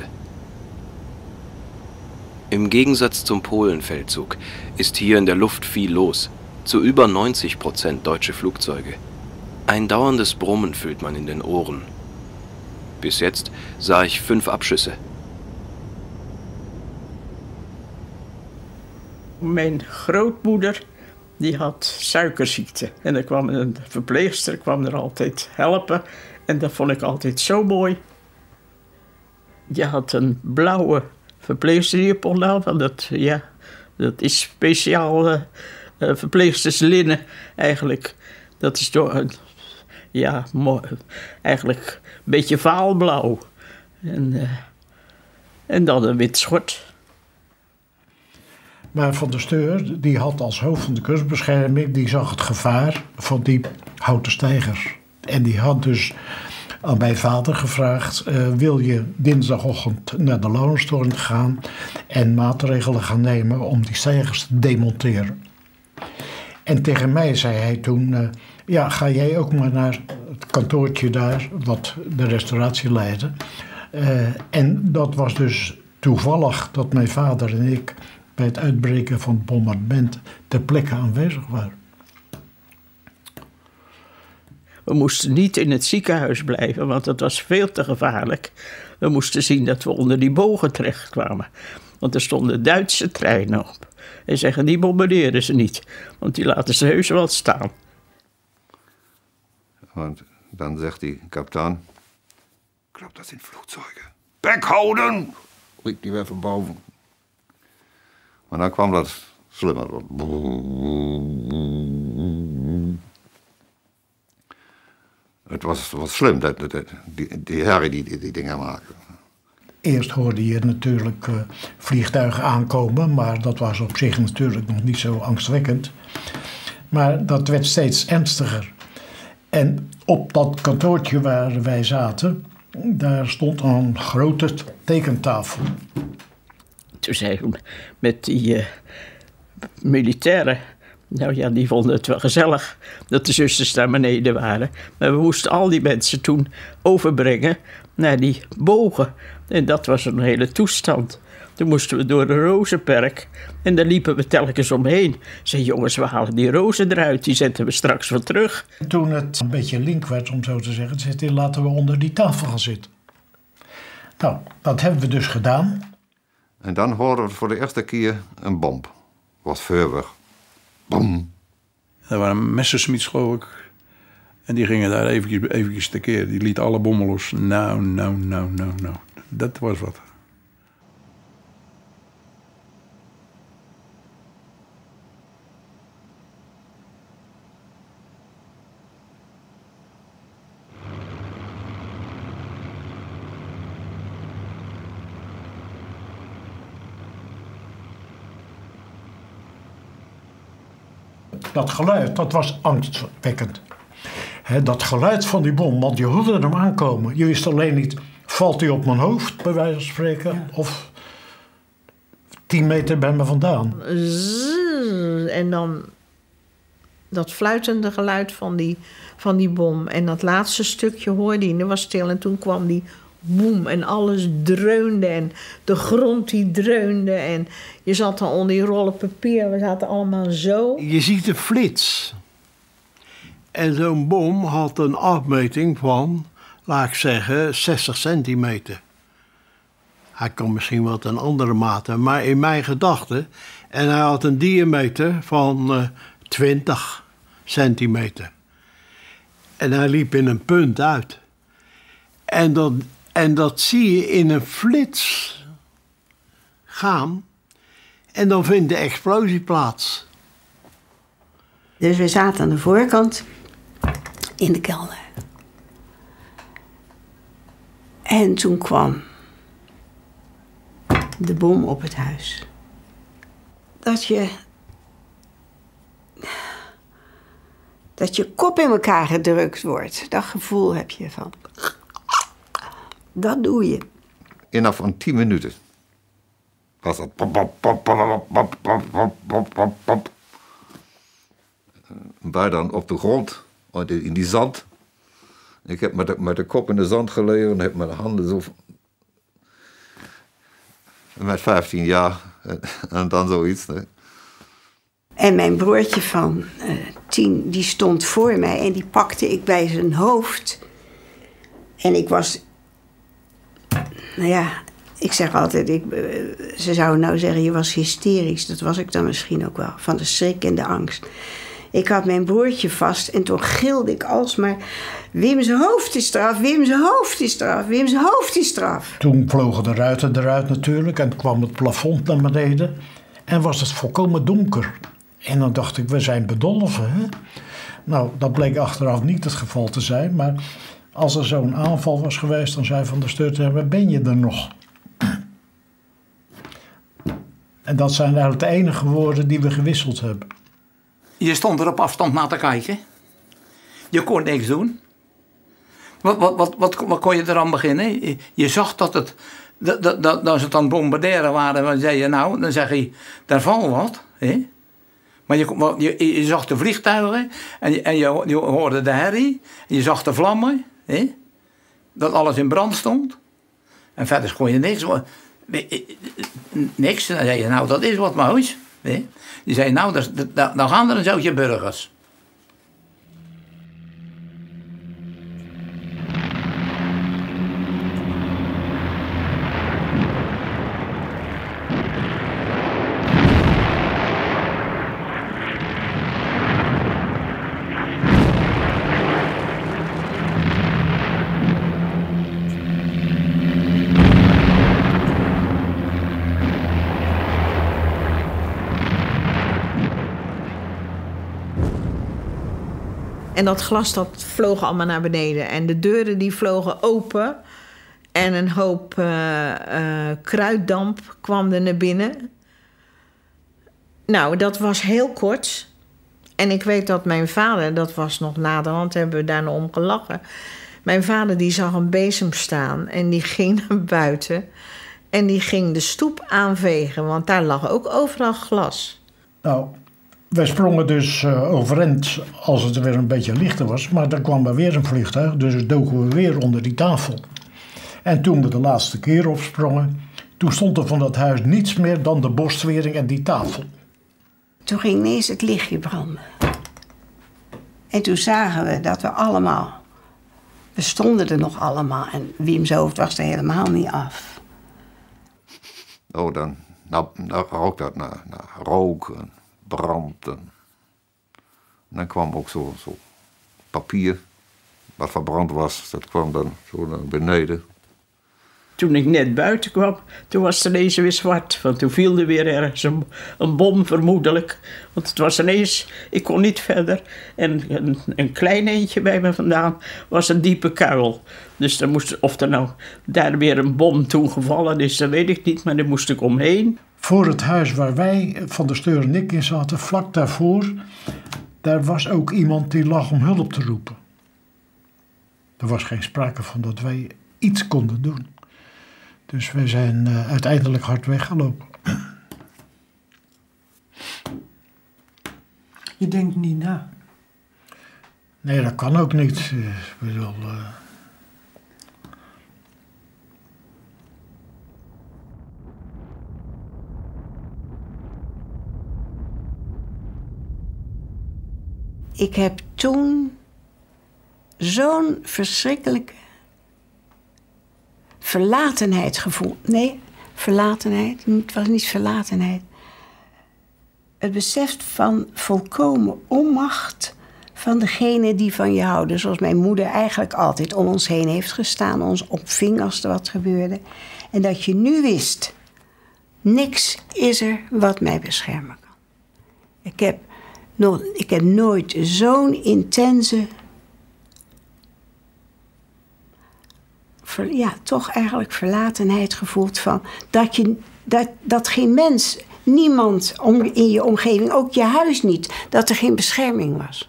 Speaker 9: Im Gegensatz zum Polenfeldzug ist hier in der Luft viel los, zu über neunzig Prozent deutsche Flugzeuge. Ein dauerndes Brummen fühlt man in den Ohren. Bis jetzt sah ich fünf Abschüsse.
Speaker 12: Mijn grootmoeder die had suikerziekte. En er kwam een verpleegster kwam er altijd helpen. En dat vond ik altijd zo mooi. Je had een blauwe verpleegsterjapon aan. Want dat, ja, dat is speciaal uh, uh, verpleegsterslinnen eigenlijk. Dat is door een, ja, mooi, eigenlijk een beetje vaalblauw. En, uh, en dan een wit schort.
Speaker 11: Maar Van der Steur, die had als hoofd van de kustbescherming, die zag het gevaar van die houten steigers. En die had dus aan mijn vader gevraagd, uh, wil je dinsdagochtend naar de Lauwerstoren gaan en maatregelen gaan nemen om die steigers te demonteren. En tegen mij zei hij toen, uh, ja, ga jij ook maar naar het kantoortje daar, wat de restauratie leidde. Uh, en dat was dus toevallig dat mijn vader en ik bij het uitbreken van het bombardement ter plekke aanwezig waren.
Speaker 12: We moesten niet in het ziekenhuis blijven, want dat was veel te gevaarlijk. We moesten zien dat we onder die bogen terechtkwamen. Want er stonden Duitse treinen op. En zeggen, die bombarderen ze niet, want die laten ze heus wel staan.
Speaker 7: Want dan zegt die kapitein, ik geloof dat zijn vliegtuigen. Bek houden! Riep die weer van boven. Maar dan kwam dat slimmer. Het was, was slim, dat, dat, die, die herrie die, die die dingen maken.
Speaker 11: Eerst hoorde je natuurlijk uh, vliegtuigen aankomen, maar dat was op zich natuurlijk nog niet zo angstwekkend. Maar dat werd steeds ernstiger. En op dat kantoortje waar wij zaten, daar stond een grote tekentafel.
Speaker 12: Toen zei ik met die uh, militairen, nou ja, die vonden het wel gezellig dat de zusters naar beneden waren. Maar we moesten al die mensen toen overbrengen naar die bogen. En dat was een hele toestand. Toen moesten we door de rozenperk en daar liepen we telkens omheen. Zei, jongens, we halen die rozen eruit, die zetten we straks wel terug.
Speaker 11: Toen het een beetje link werd, om zo te zeggen, zei hij, laten we onder die tafel gaan zitten. Nou, dat hebben we dus gedaan.
Speaker 7: En dan hoorden we voor de eerste keer een bom. Wat vuurwerk. Bom.
Speaker 2: Er waren Messerschmitts, geloof ik. En die gingen daar eventjes, eventjes tekeer. Die liet alle bommen los. Nou, nou, nou, nou, nou. Dat was wat.
Speaker 11: Dat geluid, dat was angstwekkend. He, dat geluid van die bom, want je hoorde hem aankomen. Je wist alleen niet, valt hij op mijn hoofd, bij wijze van spreken, ja. Of tien meter bij me vandaan.
Speaker 4: Zzz, en dan dat fluitende geluid van die, van die bom. En dat laatste stukje hoorde je, en dat was stil. En toen kwam die boem en alles dreunde en de grond die dreunde. En je zat dan onder die rollen papier, we zaten allemaal zo.
Speaker 6: Je ziet de flits. En zo'n bom had een afmeting van, laat ik zeggen, zestig centimeter. Hij kan misschien wat een andere maten, maar in mijn gedachten. En hij had een diameter van uh, twintig centimeter. En hij liep in een punt uit. En dat, en dat zie je in een flits gaan. En dan vindt de explosie plaats.
Speaker 8: Dus we zaten aan de voorkant in de kelder. En toen kwam de bom op het huis. Dat je... dat je kop in elkaar gedrukt wordt. Dat gevoel heb je van... Dat doe je.
Speaker 7: Inaf van tien minuten was dat pop, pop, pop, pop, pop, pop, pop, pop, pop, pop. Wij dan op de grond, in die zand. Ik heb met de, met de kop in de zand gelegen en heb mijn handen zo... Met vijftien jaar en dan zoiets. Nee.
Speaker 8: En mijn broertje van uh, tien, die stond voor mij en die pakte ik bij zijn hoofd. En ik was... Nou ja, ik zeg altijd, ik, uh, ze zouden nou zeggen, je was hysterisch. Dat was ik dan misschien ook wel, van de schrik en de angst. Ik had mijn broertje vast en toen gilde ik alsmaar... Wim zijn hoofd is eraf, Wim zijn hoofd is eraf, Wim zijn hoofd is eraf.
Speaker 11: Toen vlogen de ruiten eruit natuurlijk en kwam het plafond naar beneden. En was het volkomen donker. En dan dacht ik, we zijn bedolven, hè? Nou, dat bleek achteraf niet het geval te zijn. Maar als er zo'n aanval was geweest, dan zei Van der Stutten, waar ben je er nog? En dat zijn eigenlijk de enige woorden die we gewisseld hebben.
Speaker 3: Je stond er op afstand naar te kijken. Je kon niks doen. Wat, wat, wat, wat, wat kon je eraan beginnen? Je, je zag dat, het, dat, dat, dat, dat ze het aan het bombarderen waren. Dan zei je nou, dan zeg je, daar valt wat. Hè? Maar je, je, je zag de vliegtuigen en, je, en je, je hoorde de herrie. En je zag de vlammen. Hè? Dat alles in brand stond. En verder kon je niks. Niks. Dan zei je nou, dat is wat moois. Hè? Die zei nou, dan gaan er een zootje burgers.
Speaker 4: En dat glas dat vloog allemaal naar beneden. En de deuren die vlogen open. En een hoop uh, uh, kruiddamp kwam er naar binnen. Nou, dat was heel kort. En ik weet dat mijn vader, dat was nog naderhand, hebben we daar nog om gelachen. Mijn vader die zag een bezem staan en die ging naar buiten. En die ging de stoep aanvegen, want daar lag ook overal glas.
Speaker 11: Nou, wij sprongen dus uh, overeind als het weer een beetje lichter was. Maar dan kwam er weer een vliegtuig, dus doken we weer onder die tafel. En toen we de laatste keer opsprongen, toen stond er van dat huis niets meer dan de borstwering en die tafel.
Speaker 8: Toen ging ineens het lichtje branden. En toen zagen we dat we allemaal We stonden er nog allemaal en Wim's hoofd was er helemaal niet af.
Speaker 7: Oh, dan, nou, nou rook dat naar, naar rook en brand. En, en dan kwam ook zo, zo papier, wat verbrand was, dat kwam dan zo naar beneden.
Speaker 12: Toen ik net buiten kwam, toen was het ineens weer zwart. Want toen viel er weer ergens een, een bom, vermoedelijk. Want het was ineens, ik kon niet verder. En een, een klein eentje bij me vandaan was een diepe kuil. Dus dan moest, of er nou daar weer een bom toen gevallen is, dat weet ik niet. Maar daar moest ik omheen.
Speaker 11: Voor het huis waar wij, Van der Steur en ik in zaten, vlak daarvoor, daar was ook iemand die lag om hulp te roepen. Er was geen sprake van dat wij iets konden doen. Dus we zijn uh, uiteindelijk hard weggelopen.
Speaker 5: Je denkt niet na.
Speaker 11: Nee, dat kan ook niet. Ik bedoel, uh...
Speaker 8: Ik heb toen zo'n verschrikkelijke verlatenheid gevoeld. Nee, verlatenheid. Het was niet verlatenheid. Het besef van volkomen onmacht van degene die van je houden. Zoals mijn moeder eigenlijk altijd om ons heen heeft gestaan. Ons opving als er wat gebeurde. En dat je nu wist, niks is er wat mij beschermen kan. Ik heb, nog, ik heb nooit zo'n intense... Ver, ja, toch eigenlijk verlatenheid gevoeld van dat, je, dat, dat geen mens, niemand om, in je omgeving, ook je huis niet, dat er geen bescherming was.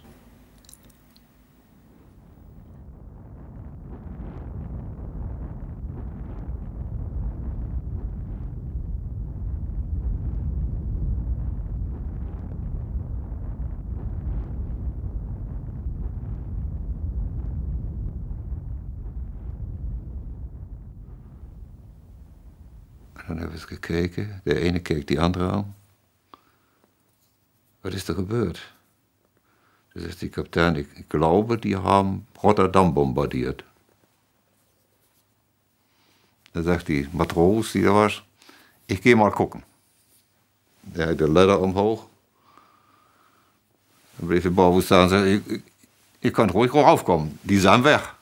Speaker 7: Dan hebben we eens gekeken. De ene keek die andere aan. Wat is er gebeurd? Dus zegt die kapitein, ik, ik glaube, die hebben Rotterdam bombardiert. Dan zegt die matroos die er was, ik ga maar gucken. Hij had de ladder omhoog. Dan bleef hij boven staan en zei, ik, ik, je kan ruhig gewoon afkomen, die zijn weg.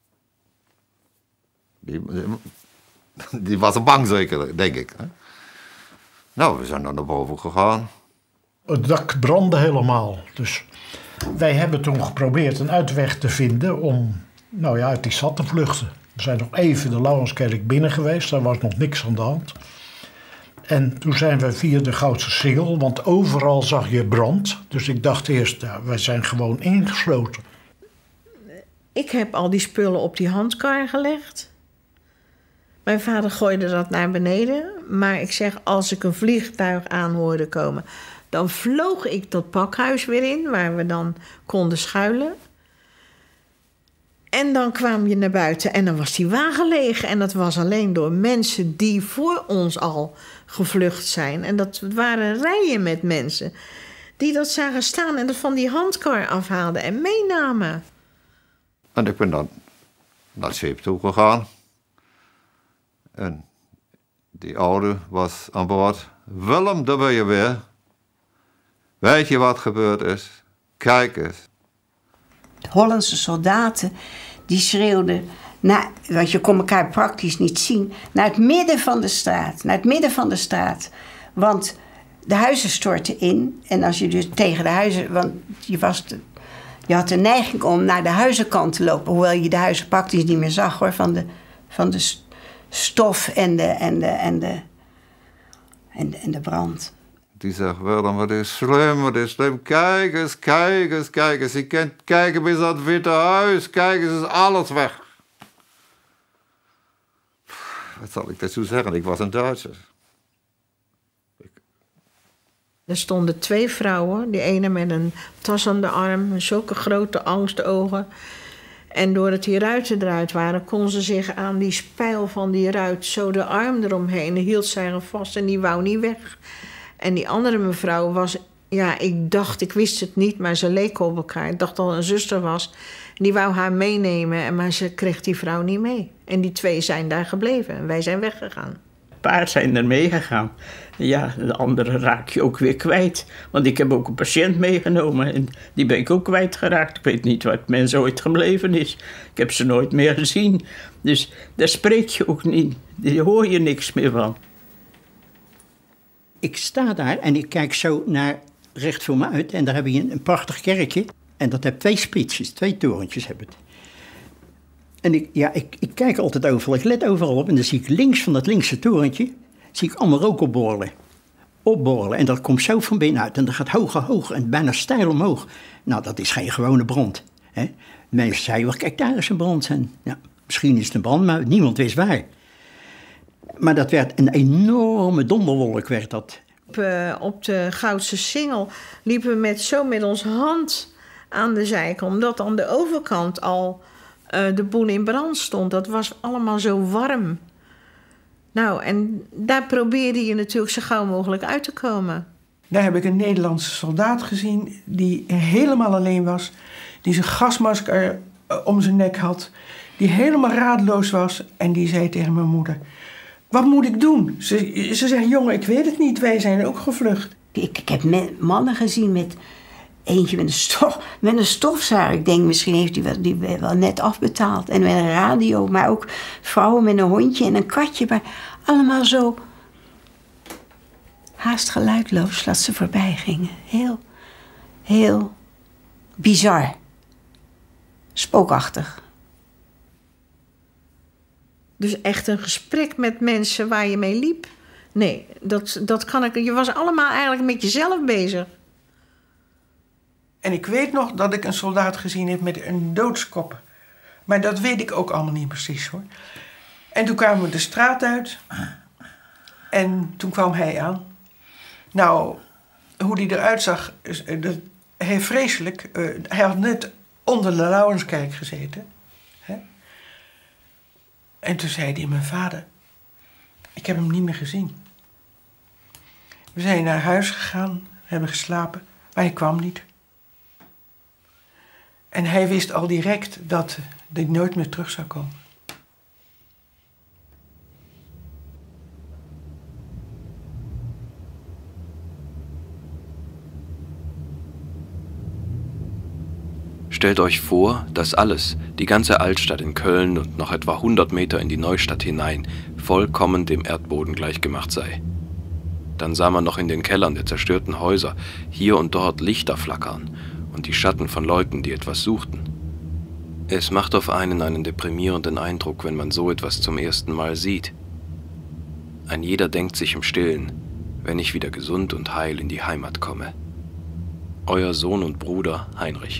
Speaker 7: Die, Die was bang zeker, denk ik. Nou, we zijn dan naar boven gegaan.
Speaker 11: Het dak brandde helemaal. Dus wij hebben toen geprobeerd een uitweg te vinden om nou ja, uit die stad te vluchten. We zijn nog even de Lauwenskerk binnen geweest, daar was nog niks aan de hand. En toen zijn we via de Goudse Singel, want overal zag je brand. Dus ik dacht eerst, nou, wij zijn gewoon ingesloten.
Speaker 4: Ik heb al die spullen op die handkar gelegd. Mijn vader gooide dat naar beneden. Maar ik zeg, als ik een vliegtuig aan hoorde komen, dan vloog ik dat pakhuis weer in, waar we dan konden schuilen. En dan kwam je naar buiten en dan was die wagen leeg. En dat was alleen door mensen die voor ons al gevlucht zijn. En dat waren rijen met mensen die dat zagen staan en dat van die handkar afhaalden en meenamen.
Speaker 7: En ik ben dan naar het schip toe gegaan. En die oude was aan boord. Willem, daar ben je weer. Weet je wat gebeurd is? Kijk eens.
Speaker 8: De Hollandse soldaten die schreeuwden, naar, want je kon elkaar praktisch niet zien, naar het midden van de straat. Naar het midden van de straat. Want de huizen stortten in. En als je dus tegen de huizen, want je, was de, je had de neiging om naar de huizenkant te lopen. Hoewel je de huizen praktisch niet meer zag hoor, van de, van de stof en de, en de, en de, en de, en de brand.
Speaker 7: Die zegt wel dan, wat is slim, wat is slim. Kijk eens, kijk eens, kijk eens. Je kunt kijken bij dat Witte Huis. Kijk eens, is alles weg. Wat zal ik daartoe zeggen? Ik was een Duitser. Ik...
Speaker 4: Er stonden twee vrouwen. Die ene met een tas aan de arm. Zulke grote angstogen. En doordat die ruiten eruit waren, kon ze zich aan die spijl van die ruit zo de arm eromheen. En hield zij hem vast en die wou niet weg. En die andere mevrouw was Ja, ik dacht, ik wist het niet, maar ze leken op elkaar. Ik dacht dat het een zuster was. Die wou haar meenemen, maar ze kreeg die vrouw niet mee. En die twee zijn daar gebleven en wij zijn weggegaan.
Speaker 12: Een paar zijn er meegegaan. Ja, de andere raak je ook weer kwijt. Want ik heb ook een patiënt meegenomen en die ben ik ook kwijtgeraakt. Ik weet niet wat mensen ooit gebleven is. Ik heb ze nooit meer gezien. Dus daar spreek je ook niet. Daar hoor je niks meer van.
Speaker 13: Ik sta daar en ik kijk zo naar recht voor me uit. En daar heb je een, een prachtig kerkje. En dat heeft twee spitsjes, twee torentjes hebben het. En ik, ja, ik, ik kijk altijd overal, ik let overal op. En dan zie ik links van dat linkse torentje, zie ik allemaal rook opborrelen. Opborrelen. En dat komt zo van binnenuit. En dat gaat hoger, hoger en bijna steil omhoog. Nou, dat is geen gewone brand. Hè? De mensen zeiden, well, kijk, daar is een brand. En, ja, misschien is het een brand, maar niemand wist waar. Maar dat werd een enorme donderwolk, werd dat.
Speaker 4: Op, uh, op de Goudse Singel liepen we met, zo met onze hand aan de zijkant. Omdat aan de overkant al uh, de boel in brand stond. Dat was allemaal zo warm. Nou, en daar probeerde je natuurlijk zo gauw mogelijk uit te komen.
Speaker 5: Daar heb ik een Nederlandse soldaat gezien die helemaal alleen was. Die zijn gasmasker om zijn nek had. Die helemaal radeloos was. En die zei tegen mijn moeder: wat moet ik doen? Ze, ze zegt, jongen, ik weet het niet. Wij zijn ook gevlucht.
Speaker 8: Ik, ik heb me, mannen gezien met eentje met een, stof, met een stofzuiger. Ik denk, misschien heeft hij wel, die wel net afbetaald. En met een radio, maar ook vrouwen met een hondje en een katje. Maar allemaal zo haast geluidloos dat ze voorbij gingen. Heel, heel bizar. Spookachtig.
Speaker 4: Dus echt een gesprek met mensen waar je mee liep? Nee, dat, dat kan ik. Je was allemaal eigenlijk met jezelf bezig.
Speaker 5: En ik weet nog dat ik een soldaat gezien heb met een doodskop. Maar dat weet ik ook allemaal niet precies, hoor. En toen kwamen we de straat uit. En toen kwam hij aan. Nou, hoe hij eruit zag, dat, hij vreselijk. Uh, hij had net onder de Laurenskerk gezeten. Hè? En toen zei hij, mijn vader, ik heb hem niet meer gezien. We zijn naar huis gegaan, hebben geslapen, maar hij kwam niet. En hij wist al direct dat hij nooit meer terug zou komen.
Speaker 9: Stellt euch vor, dass alles, die ganze Altstadt in Köln und noch etwa hundert Meter in die Neustadt hinein, vollkommen dem Erdboden gleichgemacht sei. Dann sah man noch in den Kellern der zerstörten Häuser hier und dort Lichter flackern und die Schatten von Leuten, die etwas suchten. Es macht auf einen einen deprimierenden Eindruck, wenn man so etwas zum ersten Mal sieht. Ein jeder denkt sich im Stillen, wenn ich wieder gesund und heil in die Heimat komme. Euer Sohn und Bruder Heinrich.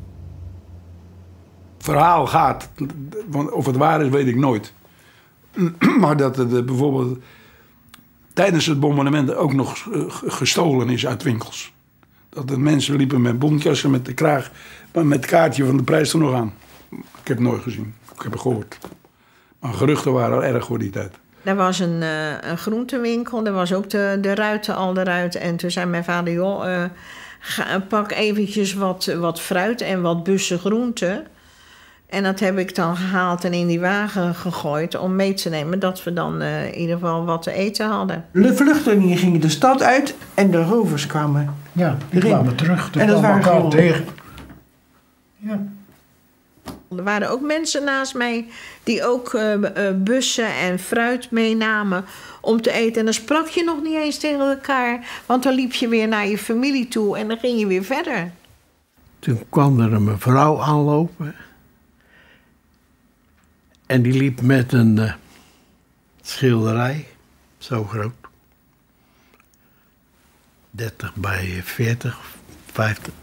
Speaker 2: Het verhaal gaat, want of het waar is weet ik nooit. Maar dat het bijvoorbeeld tijdens het bombardement ook nog gestolen is uit winkels. Dat de mensen liepen met bontjassen met de kraag, maar met het kaartje van de prijs er nog aan. Ik heb het nooit gezien, ik heb het gehoord. Maar geruchten waren al erg voor die tijd.
Speaker 4: Er was een, uh, een groentewinkel, er was ook de, de ruiten al eruit. En toen zei mijn vader, joh, uh, ga, pak eventjes wat, wat fruit en wat bussen groenten. En dat heb ik dan gehaald en in die wagen gegooid om mee te nemen, dat we dan uh, in ieder geval wat te eten hadden.
Speaker 5: De vluchtelingen gingen de stad uit en de rovers kwamen.
Speaker 11: Ja, die
Speaker 5: erin.
Speaker 11: kwamen terug. Die
Speaker 5: en dat
Speaker 11: kwamen
Speaker 5: waren
Speaker 11: elkaar
Speaker 5: gewoon
Speaker 11: tegen. Ja.
Speaker 4: Er waren ook mensen naast mij die ook uh, uh, bussen en fruit meenamen om te eten. En dan sprak je nog niet eens tegen elkaar, want dan liep je weer naar je familie toe en dan ging je weer verder.
Speaker 6: Toen kwam er een mevrouw aanlopen. En die liep met een uh, schilderij, zo groot. dertig bij veertig, vijftig.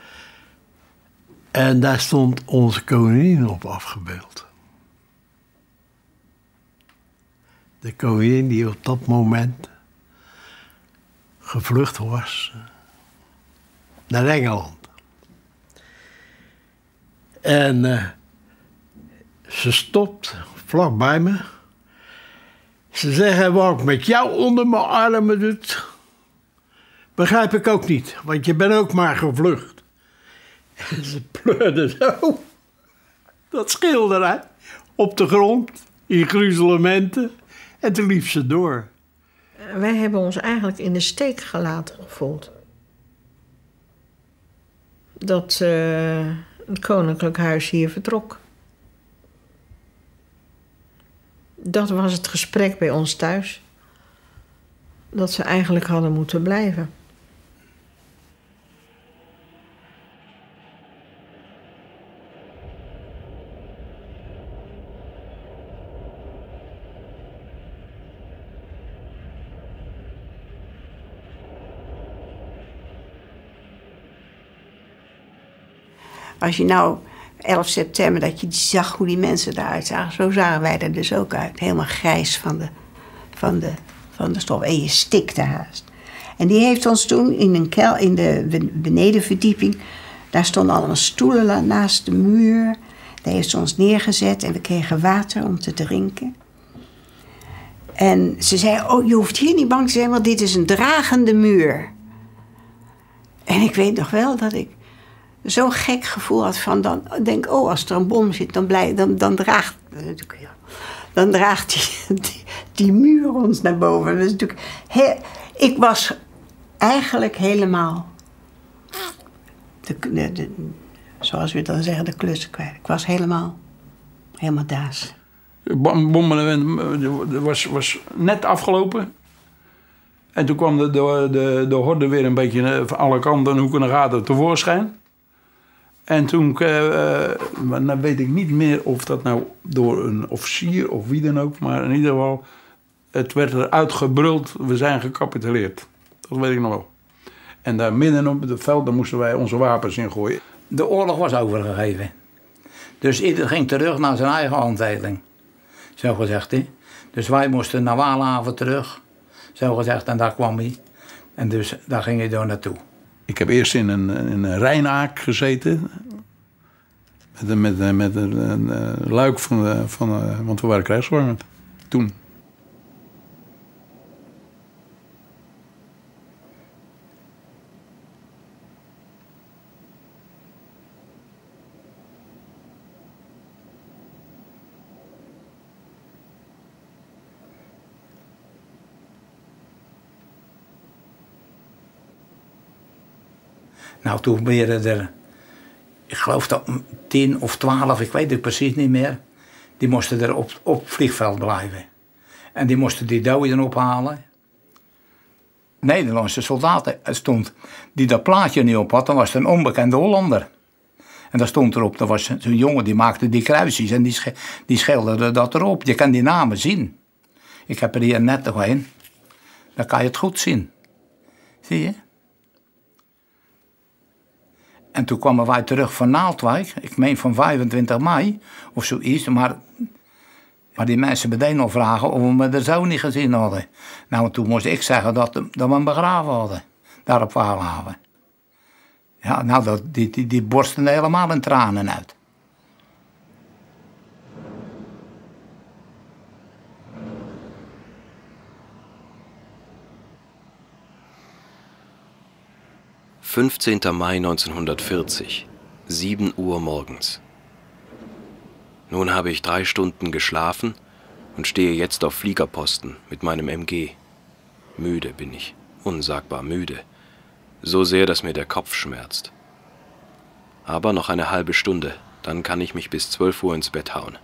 Speaker 6: En daar stond onze koningin op afgebeeld. De koningin die op dat moment gevlucht was naar Engeland. En uh, ze stopt vlak bij me. Ze zegt, wat ik met jou onder mijn armen doet, Begrijp ik ook niet, want je bent ook maar gevlucht. En ze pleurde zo dat schilderij op de grond, in gruzelementen. En toen liep ze door.
Speaker 4: Wij hebben ons eigenlijk in de steek gelaten gevoeld. Dat uh, het koninklijk huis hier vertrok. Dat was het gesprek bij ons thuis. Dat ze eigenlijk hadden moeten blijven.
Speaker 8: Als je nou elf september, dat je zag hoe die mensen eruit zagen. Zo zagen wij er dus ook uit. Helemaal grijs van de, van de, van de stof. En je stikte haast. En die heeft ons toen in, een kel, in de benedenverdieping... daar stonden allemaal stoelen naast de muur. Daar heeft ze ons neergezet en we kregen water om te drinken. En ze zei, oh, je hoeft hier niet bang te zijn, want dit is een dragende muur. En ik weet nog wel dat ik zo'n gek gevoel had van, dan denk, oh, als er een bom zit, dan, blij, dan, dan draagt, dan draagt die, die, die muur ons naar boven. Dat is natuurlijk he, ik was eigenlijk helemaal, de, de, de, zoals we dan zeggen, de klussen kwijt. Ik was helemaal, helemaal daas.
Speaker 2: Het bombardement was, was net afgelopen. En toen kwam de, de, de, de horde weer een beetje van alle kanten en hoeken en gaten tevoorschijn. En toen, uh, maar dan weet ik niet meer of dat nou door een officier of wie dan ook, maar in ieder geval, het werd eruit gebruld, we zijn gecapituleerd. Dat weet ik nog wel. En daar midden op het veld, daar moesten wij onze wapens in gooien.
Speaker 3: De oorlog was overgegeven. Dus ieder ging terug naar zijn eigen handtekening. Zo gezegd, hè. Dus wij moesten naar Waalhaven terug. Zo gezegd, en daar kwam hij. En dus daar ging hij door naartoe.
Speaker 2: Ik heb eerst in een, in een Rijnaak gezeten. Met een, met, met een, een, een luik van, de, van... Want we waren krijgsgevangen toen.
Speaker 3: Nou, toen werden er, ik geloof dat tien of twaalf, ik weet het precies niet meer. Die moesten er op, op het vliegveld blijven. En die moesten die doden ophalen. Nederlandse soldaten stond, die dat plaatje niet op had, dan was het een onbekende Hollander. En daar stond erop, dat was zo'n jongen die maakte die kruisjes en die, sch die schilderde dat erop. Je kan die namen zien. Ik heb er hier net nog een. Dan kan je het goed zien. Zie je? En toen kwamen wij terug van Naaldwijk, ik meen van vijfentwintig mei of zoiets. Maar, maar die mensen meteen al vragen of we me er zo niet gezien hadden. Nou, toen moest ik zeggen dat, dat we hem begraven hadden, daar op Waalhaven. Ja, nou, dat, die, die, die borsten helemaal in tranen uit.
Speaker 9: fünfzehnter Mai neunzehnhundertvierzig, sieben Uhr morgens. Nun habe ich drei Stunden geschlafen und stehe jetzt auf Fliegerposten mit meinem M G. Müde bin ich, unsagbar müde. So sehr, dass mir der Kopf schmerzt. Aber noch eine halbe Stunde, dann kann ich mich bis zwölf Uhr ins Bett hauen.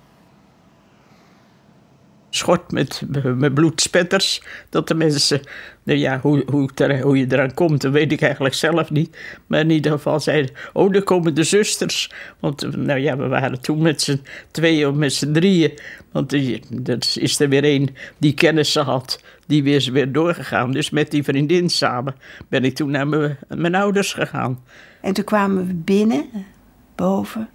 Speaker 12: Schot met, met bloedspetters. Dat de mensen, nou ja, hoe, hoe, ter, hoe je eraan komt, dat weet ik eigenlijk zelf niet. Maar in ieder geval zeiden, oh, daar komen de zusters. Want nou ja, we waren toen met z'n tweeën of met z'n drieën. Want er is er weer een die kennissen had, die weer is weer doorgegaan. Dus met die vriendin samen ben ik toen naar mijn, mijn ouders gegaan.
Speaker 8: En toen kwamen we binnen, boven.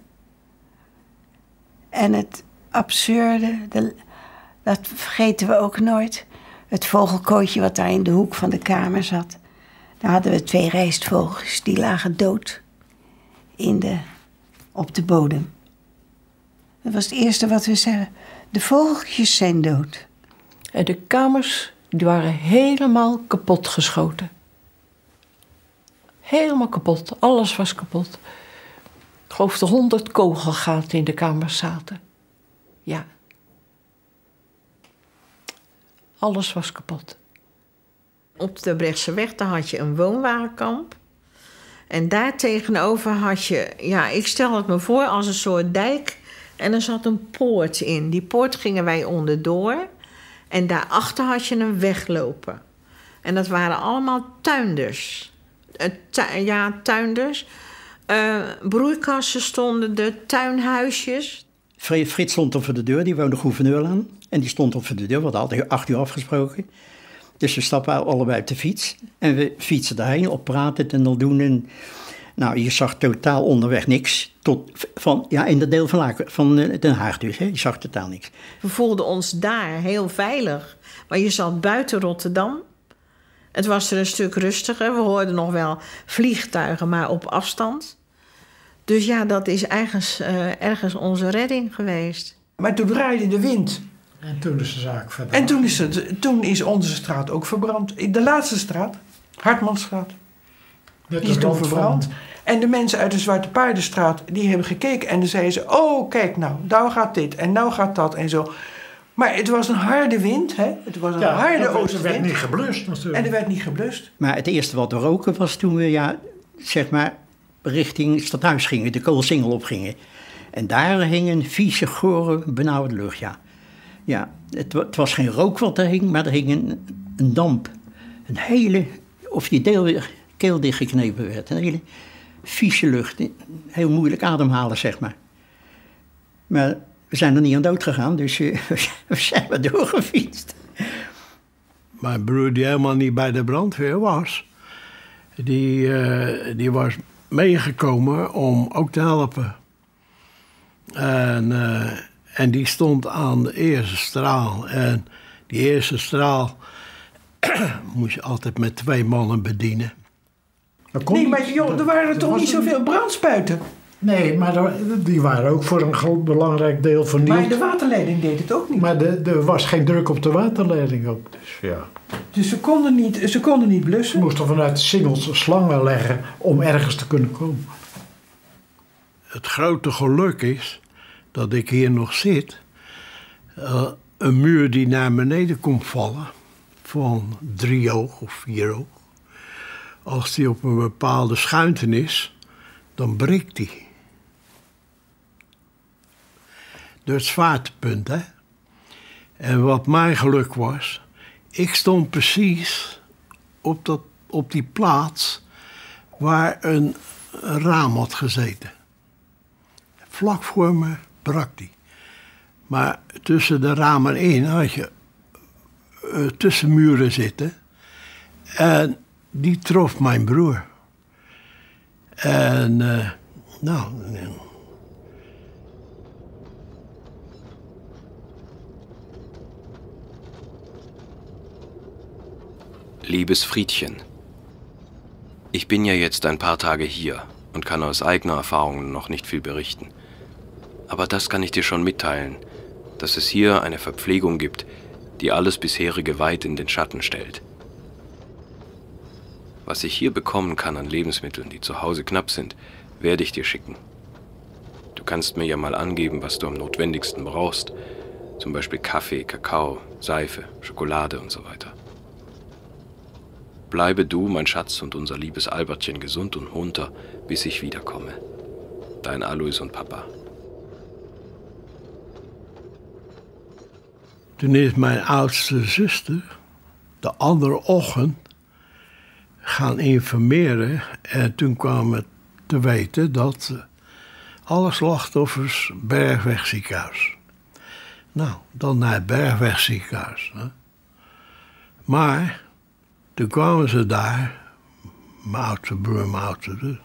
Speaker 8: En het absurde, de, dat vergeten we ook nooit. Het vogelkootje wat daar in de hoek van de kamer zat. Daar hadden we twee rijstvogels, die lagen dood in de, op de bodem. Dat was het eerste wat we zeiden. De vogeltjes zijn dood.
Speaker 1: En de kamers die waren helemaal kapot geschoten. Helemaal kapot. Alles was kapot. Ik geloof dat er honderd kogelgaten in de kamer zaten. Ja. Alles was kapot.
Speaker 4: Op de Brechtseweg, daar had je een woonwagenkamp. En daar tegenover had je, ja, ik stel het me voor als een soort dijk. En er zat een poort in. Die poort gingen wij onderdoor. En daarachter had je een weg lopen. En dat waren allemaal tuinders. Uh, tu ja, tuinders. Uh, broeikasten stonden er, tuinhuisjes.
Speaker 13: Frits stond op voor de deur, die woonde gouverneur aan. En die stond op voor de deur, we hadden altijd acht uur afgesproken. Dus we stappen allebei op de fiets. En we fietsen daarheen, op praten en al doen. En, nou, je zag totaal onderweg niks. Tot, van, ja, in dat deel van, Laken, van Den Haag dus, hè. Je zag totaal niks.
Speaker 4: We voelden ons daar heel veilig. Maar je zat buiten Rotterdam. Het was er een stuk rustiger. We hoorden nog wel vliegtuigen, maar op afstand. Dus ja, dat is ergens, uh, ergens onze redding geweest.
Speaker 5: Maar toen draaide de wind.
Speaker 11: En toen is de zaak verder.
Speaker 5: En toen is, het, toen is onze straat ook verbrand. De laatste straat, Hartmanstraat, die is toen verbrand. Van... En de mensen uit de Zwarte Paardenstraat, die hebben gekeken. En dan zeiden ze, oh kijk nou, nou gaat dit en nou gaat dat en zo. Maar het was een harde wind, hè? Het was een ja, harde oostenwind.
Speaker 11: Er werd niet geblust natuurlijk.
Speaker 5: En er werd niet geblust.
Speaker 13: Maar het eerste wat we roken was toen we, ja, zeg maar, richting het stadhuis gingen, de Koolsingel opgingen. En daar hing een vieze, gore, benauwde lucht, ja. Ja, het, het was geen rook wat er hing, maar er hing een, een damp. Een hele, of je deel, keel dichtgeknepen werd. Een hele vieze lucht. Heel moeilijk ademhalen, zeg maar. Maar we zijn er niet aan dood gegaan, dus uh, we zijn maar doorgefietst.
Speaker 6: Mijn broer, die helemaal niet bij de brandweer was, die, uh, die was meegekomen om ook te helpen. En, uh, en die stond aan de eerste straal. En die eerste straal moest je altijd met twee mannen bedienen.
Speaker 5: Nee, maar joh, er waren toch niet zoveel brandspuiten?
Speaker 11: Nee, maar er, die waren ook voor een groot belangrijk deel vernield.
Speaker 5: Maar de waterleiding deed het ook niet.
Speaker 11: Maar de, er was geen druk op de waterleiding ook. Dus, ja.
Speaker 5: dus ze, konden niet, ze konden niet blussen?
Speaker 11: Ze moesten vanuit de singels slangen leggen om ergens te kunnen komen.
Speaker 6: Het grote geluk is dat ik hier nog zit. Uh, een muur die naar beneden komt vallen. Van drie oog of vier oog. Als die op een bepaalde schuinte is, dan breekt die. Dus het zwaartepunt, hè. En wat mijn geluk was, ik stond precies op, dat, op die plaats waar een raam had gezeten. Vlak voor me brak die. Maar tussen de ramen in had je uh, tussen muren zitten. En die trof mijn broer. En, uh, nou...
Speaker 9: Liebes Friedchen, ich bin ja jetzt ein paar Tage hier und kann aus eigener Erfahrung noch nicht viel berichten. Aber das kann ich dir schon mitteilen, dass es hier eine Verpflegung gibt, die alles bisherige weit in den Schatten stellt. Was ich hier bekommen kann an Lebensmitteln, die zu Hause knapp sind, werde ich dir schicken. Du kannst mir ja mal angeben, was du am notwendigsten brauchst. Zum Beispiel Kaffee, Kakao, Seife, Schokolade und so weiter. Bleibe du, mein Schatz, und unser liebes Albertchen gesund und munter, bis ich wiederkomme. Dein Alois und Papa.
Speaker 6: Toen is mijn oudste zuster de andere ochtend gaan informeren. En toen kwam het te weten dat alle slachtoffers Bergweg ziekenhuis. Nou, dan naar het Bergweg ziekenhuis. Hè. Maar toen kwamen ze daar, mijn oudste broer, mijn oudste zus.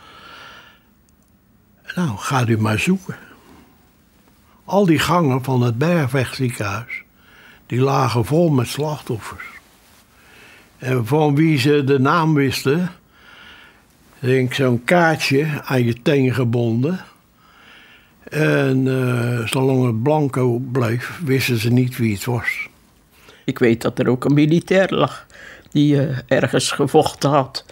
Speaker 6: Nou, gaat u maar zoeken. Al die gangen van het Bergweg ziekenhuis, die lagen vol met slachtoffers. En van wie ze de naam wisten, denk zo'n kaartje aan je teen gebonden. En uh, zolang het blanco bleef, wisten ze niet wie het was.
Speaker 12: Ik weet dat er ook een militair lag die uh, ergens gevochten had.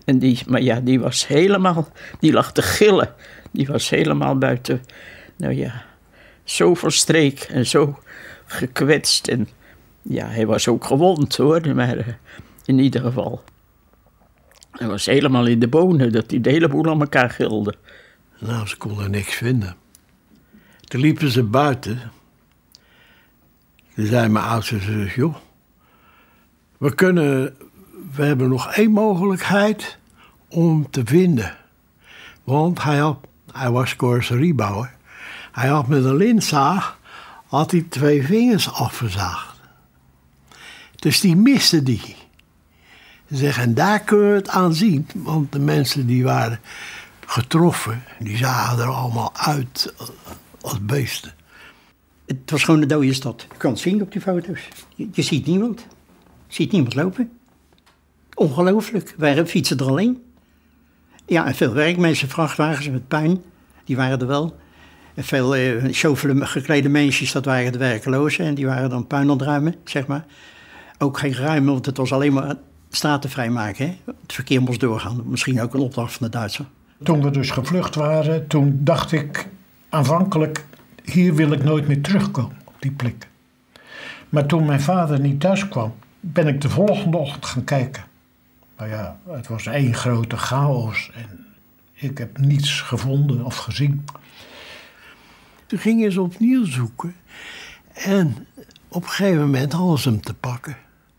Speaker 12: En die, maar ja, die was helemaal, die lag te gillen. Die was helemaal buiten, nou ja, zo verstreek en zo gekwetst. En ja, hij was ook gewond hoor, maar uh, in ieder geval. Hij was helemaal in de bonen, dat hij de hele boel aan elkaar gilde.
Speaker 6: Nou, ze konden niks vinden. Toen liepen ze buiten. Toen zei mijn oudste zus, joh, we kunnen, we hebben nog één mogelijkheid om te vinden. Want hij, had, hij was carrosseriebouwer. Hij had met een lintzaag had hij twee vingers afgezaagd. Dus die miste die. Ze zeggen, en daar kun je het aan zien. Want de mensen die waren getroffen, die zagen er allemaal uit als beesten.
Speaker 13: Het was gewoon een dode stad. Je kan het zien op die foto's. Je, je ziet niemand. Je ziet niemand lopen. Ongelooflijk. Wij fietsen er alleen. Ja, en veel werkmensen, vrachtwagens met puin, die waren er wel. En veel eh, sjovelen geklede mensen, dat waren de werkelozen. En die waren dan puin aan het ruimen, zeg maar. Ook geen ruimen, want het was alleen maar straten vrijmaken. Hè? Het verkeer moest doorgaan. Misschien ook een opdracht van de Duitsers.
Speaker 11: Toen we dus gevlucht waren, toen dacht ik aanvankelijk, hier wil ik nooit meer terugkomen, op die plek. Maar toen mijn vader niet thuis kwam, ben ik de volgende ochtend gaan kijken. Nou ja, het was één grote chaos en ik heb niets gevonden of gezien.
Speaker 6: Toen gingen ze opnieuw zoeken en op een gegeven moment hadden ze hem te pakken.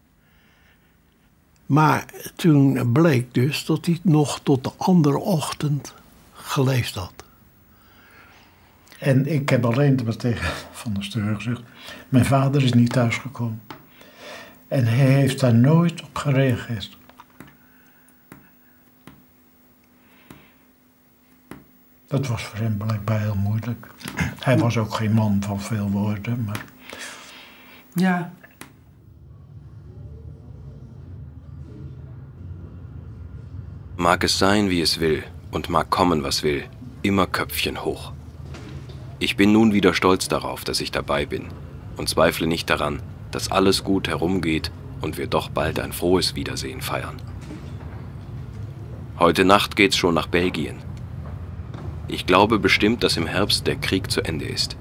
Speaker 6: Maar toen bleek dus dat hij nog tot de andere ochtend geleefd had.
Speaker 11: En ik heb alleen maar tegen Van der Steur gezegd, mijn vader is niet thuisgekomen. En hij heeft daar nooit op gereageerd. Dat was voor hem blijkbaar heel moeilijk. Hij was ook geen man van veel woorden, maar...
Speaker 5: Ja.
Speaker 9: Mag es sein, wie es will, und mag kommen, was will, immer Köpfchen hoch. Ich bin nun wieder stolz darauf, dass ich dabei bin und zweifle nicht daran, dass alles gut herumgeht und wir doch bald ein frohes Wiedersehen feiern. Heute Nacht geht's schon nach Belgien. Ich glaube bestimmt, dass im Herbst der Krieg zu Ende ist.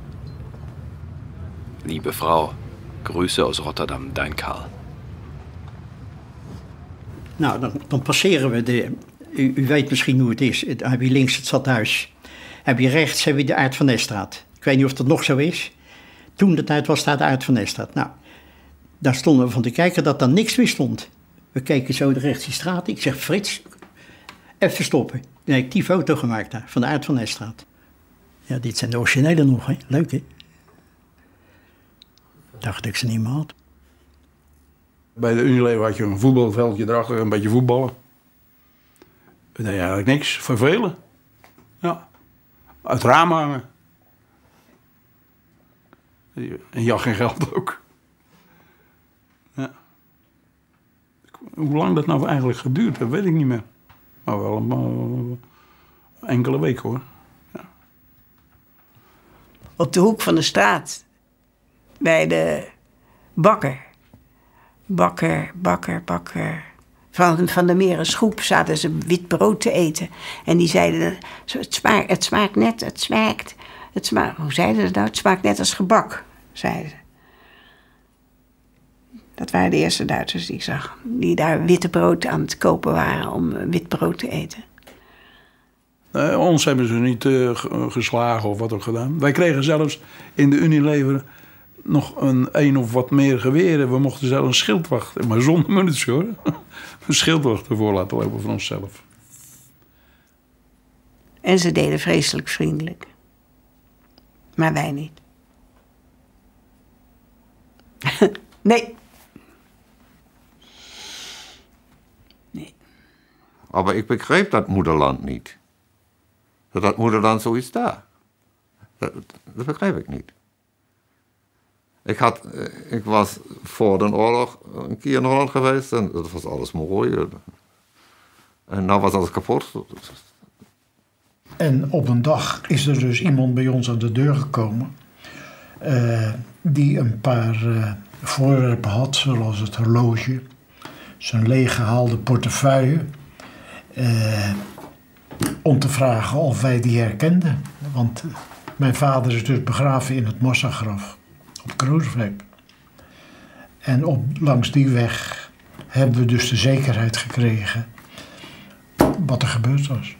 Speaker 9: Liebe Frau, Grüße aus Rotterdam, dein Karl.
Speaker 13: Nou, dan, dan passeren we de... U, u weet misschien hoe het is. Dan heb je links het stadhuis. Heb je rechts heb je de Aert van Nestraat. Ik weet niet of dat nog zo is. Toen de tijd was daar de Aert van Nestraat. Nou, daar stonden we van te kijken dat er niks meer stond. We keken zo de rechts die straat. Ik zeg, Frits, even stoppen. Dan heb ik die foto gemaakt daar, van de Aert van Nestraat. Ja, dit zijn de originele nog, hè. Leuk, hè? Dacht ik ze niet meer had.
Speaker 2: Bij de Unilever had je een voetbalveldje erachter, een beetje voetballen. Nee, eigenlijk niks. Vervelen. Ja. Uit het raam hangen. En je had geen geld ook. Ja. Hoe lang dat nou eigenlijk geduurd heeft, weet ik niet meer. Maar wel een, een enkele weken hoor. Ja.
Speaker 8: Op de hoek van de straat. Bij de bakker. Bakker, bakker, bakker. Van, van de Meren Schroep zaten ze wit brood te eten. En die zeiden, het smaakt, het smaakt net, het smaakt... Het smaakt, hoe zeiden ze nou? Het smaakt net als gebak, zeiden ze. Dat waren de eerste Duitsers die ik zag. Die daar witte brood aan het kopen waren om wit brood te eten.
Speaker 2: Uh, ons hebben ze niet uh, geslagen of wat ook gedaan. Wij kregen zelfs in de Unilever nog een een of wat meer geweren. We mochten zelfs een schildwacht, maar zonder munitie hoor. Een schildwacht ervoor laten lopen van onszelf.
Speaker 8: En ze deden vreselijk vriendelijk. Maar wij niet. Nee. Nee.
Speaker 7: Maar ik begreep dat moederland niet. Dat dat moederland zo is daar. Dat, dat begrijp ik niet. Ik, had, ik was voor de oorlog een keer in Holland geweest en dat was alles mooi. En nou was alles kapot.
Speaker 11: En op een dag is er dus iemand bij ons aan de deur gekomen... Uh, die een paar uh, voorwerpen had, zoals het horloge... zijn leeggehaalde portefeuille... Uh, om te vragen of wij die herkenden. Want uh, mijn vader is dus begraven in het Mossagraf op Kroosweg. En op, langs die weg hebben we dus de zekerheid gekregen wat er gebeurd was.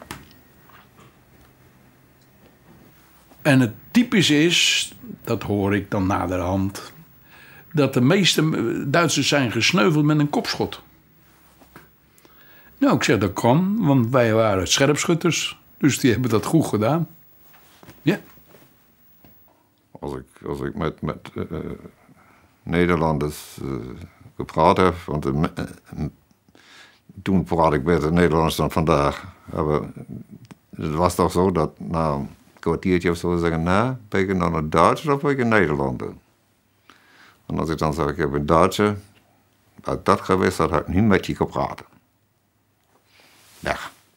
Speaker 2: En het typisch is, dat hoor ik dan naderhand, dat de meeste Duitsers zijn gesneuveld met een kopschot. Nou, ik zeg dat kan, want wij waren scherpschutters, dus die hebben dat goed gedaan. Ja.
Speaker 7: Als ik, als ik met, met uh, Nederlanders uh, gepraat heb, want uh, uh, toen praat ik beter Nederlands dan vandaag. Maar het was toch zo dat na een kwartiertje of zo zeggen, nou, ben je nou een Duitser of ben je een Nederlander? En als ik dan zeg, ik heb een Duitser, als dat geweest had, had ik niet met je gepraat. Ja.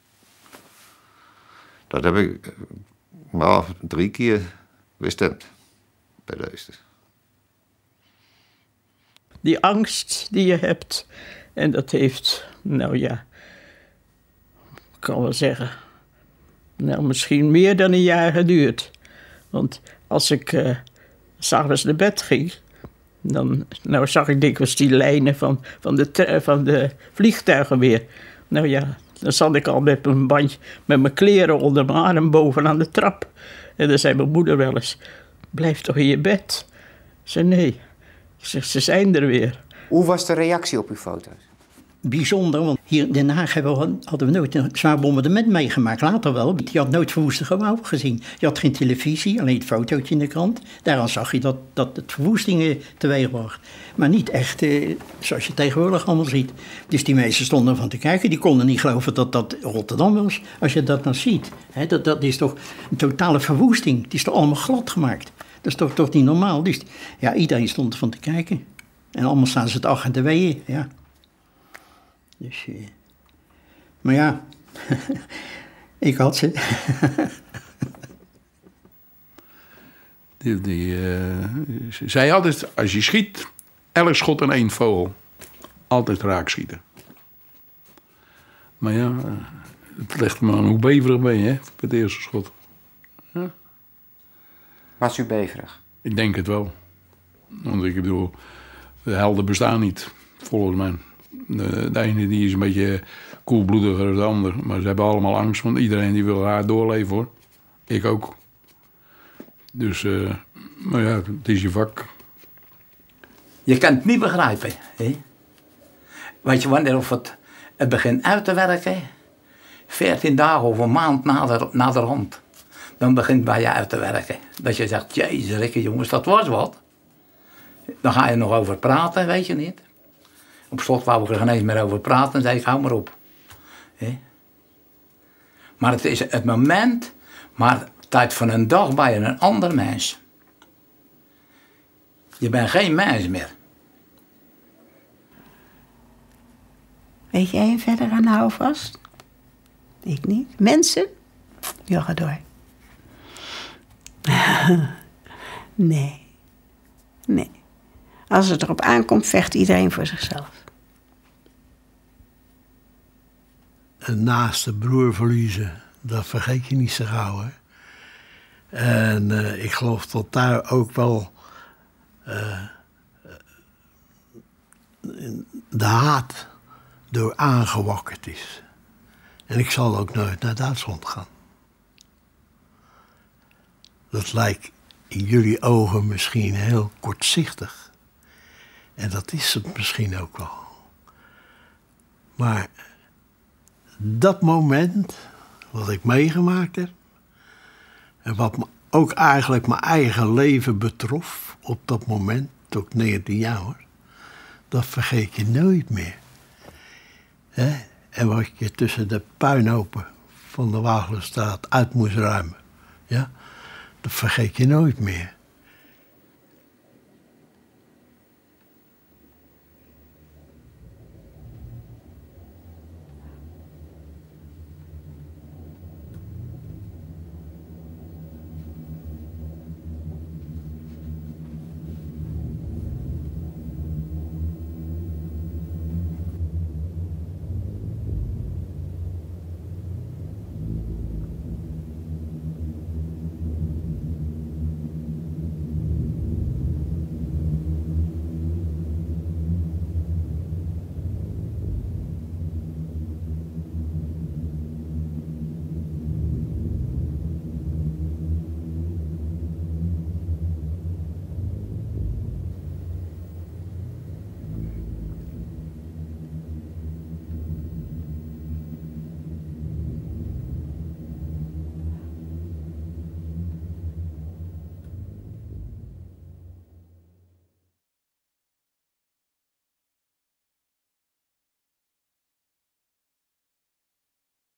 Speaker 7: Dat heb ik maar drie keer bestemd bij deze.
Speaker 12: Die angst die je hebt, en dat heeft, nou ja, ik kan wel zeggen, nou misschien meer dan een jaar geduurd. Want als ik uh, 's avonds naar bed ging, dan nou zag ik dikwijls die lijnen van, van, de, van de vliegtuigen weer. Nou ja, dan zat ik al met mijn bandje, met mijn kleren onder mijn arm bovenaan de trap. En dan zei mijn moeder wel eens, blijf toch in je bed? Ik zei nee. Ik zeg, ze zijn er weer.
Speaker 10: Hoe was de reactie op uw foto's?
Speaker 13: Bijzonder, want hier in Den Haag hebben we, hadden we nooit een zwaar bombardement meegemaakt. Later wel, je had nooit verwoeste gebouwen gezien. Je had geen televisie, alleen het fotootje in de krant. Daaraan zag je dat, dat het verwoestingen teweegbracht. Maar niet echt eh, zoals je tegenwoordig allemaal ziet. Dus die mensen stonden van te kijken. Die konden niet geloven dat dat Rotterdam was. Als je dat nou ziet. Hè, dat, dat is toch een totale verwoesting. Het is toch allemaal glad gemaakt. Dat is toch, toch niet normaal. Dus ja, iedereen stond ervan te kijken. En allemaal staan ze het ach en de weeën, ja. Dus, uh, maar ja, ik had ze.
Speaker 2: die, die, uh, zij altijd, als je schiet, elk schot in één vogel. Altijd raak schieten. Maar ja, uh, het legt me aan hoe beverig ben je, hè, voor het eerste schot. Ja.
Speaker 10: Was u beverig?
Speaker 2: Ik denk het wel. Want ik bedoel, de helden bestaan niet, volgens mij. De, de ene die is een beetje koelbloediger dan de ander. Maar ze hebben allemaal angst, want iedereen die wil haar doorleven, hoor. Ik ook. Dus, uh, maar ja, het is je vak.
Speaker 3: Je kan het niet begrijpen, hè? Weet je wanneer of het, het begint uit te werken? veertien dagen of een maand nader, naderhand. Dan begint bij je uit te werken. Dat je zegt, jezus, rikke jongens, dat was wat. Dan ga je nog over praten, weet je niet. Op slot wou ik er geen eens meer over praten en zei ik, hou maar op. He? Maar het is het moment, maar tijd van een dag ben je een ander mens. Je bent geen mens meer.
Speaker 8: Weet jij verder aan houvast? Ik niet. Mensen? Ja, ga door. Nee. Nee. Als het erop aankomt, vecht iedereen voor zichzelf.
Speaker 6: Een naaste broer verliezen, dat vergeet je niet zo gauw, hè? En uh, ik geloof dat daar ook wel uh, de haat door aangewakkerd is. En ik zal ook nooit naar Duitsland gaan. Dat lijkt in jullie ogen misschien heel kortzichtig. En dat is het misschien ook wel. Maar dat moment, wat ik meegemaakt heb, en wat me ook eigenlijk mijn eigen leven betrof, op dat moment, tot negentien jaar, dat vergeet je nooit meer. He? En wat je tussen de puinhopen van de Wagelenstraat uit moest ruimen, ja, dat vergeet je nooit meer.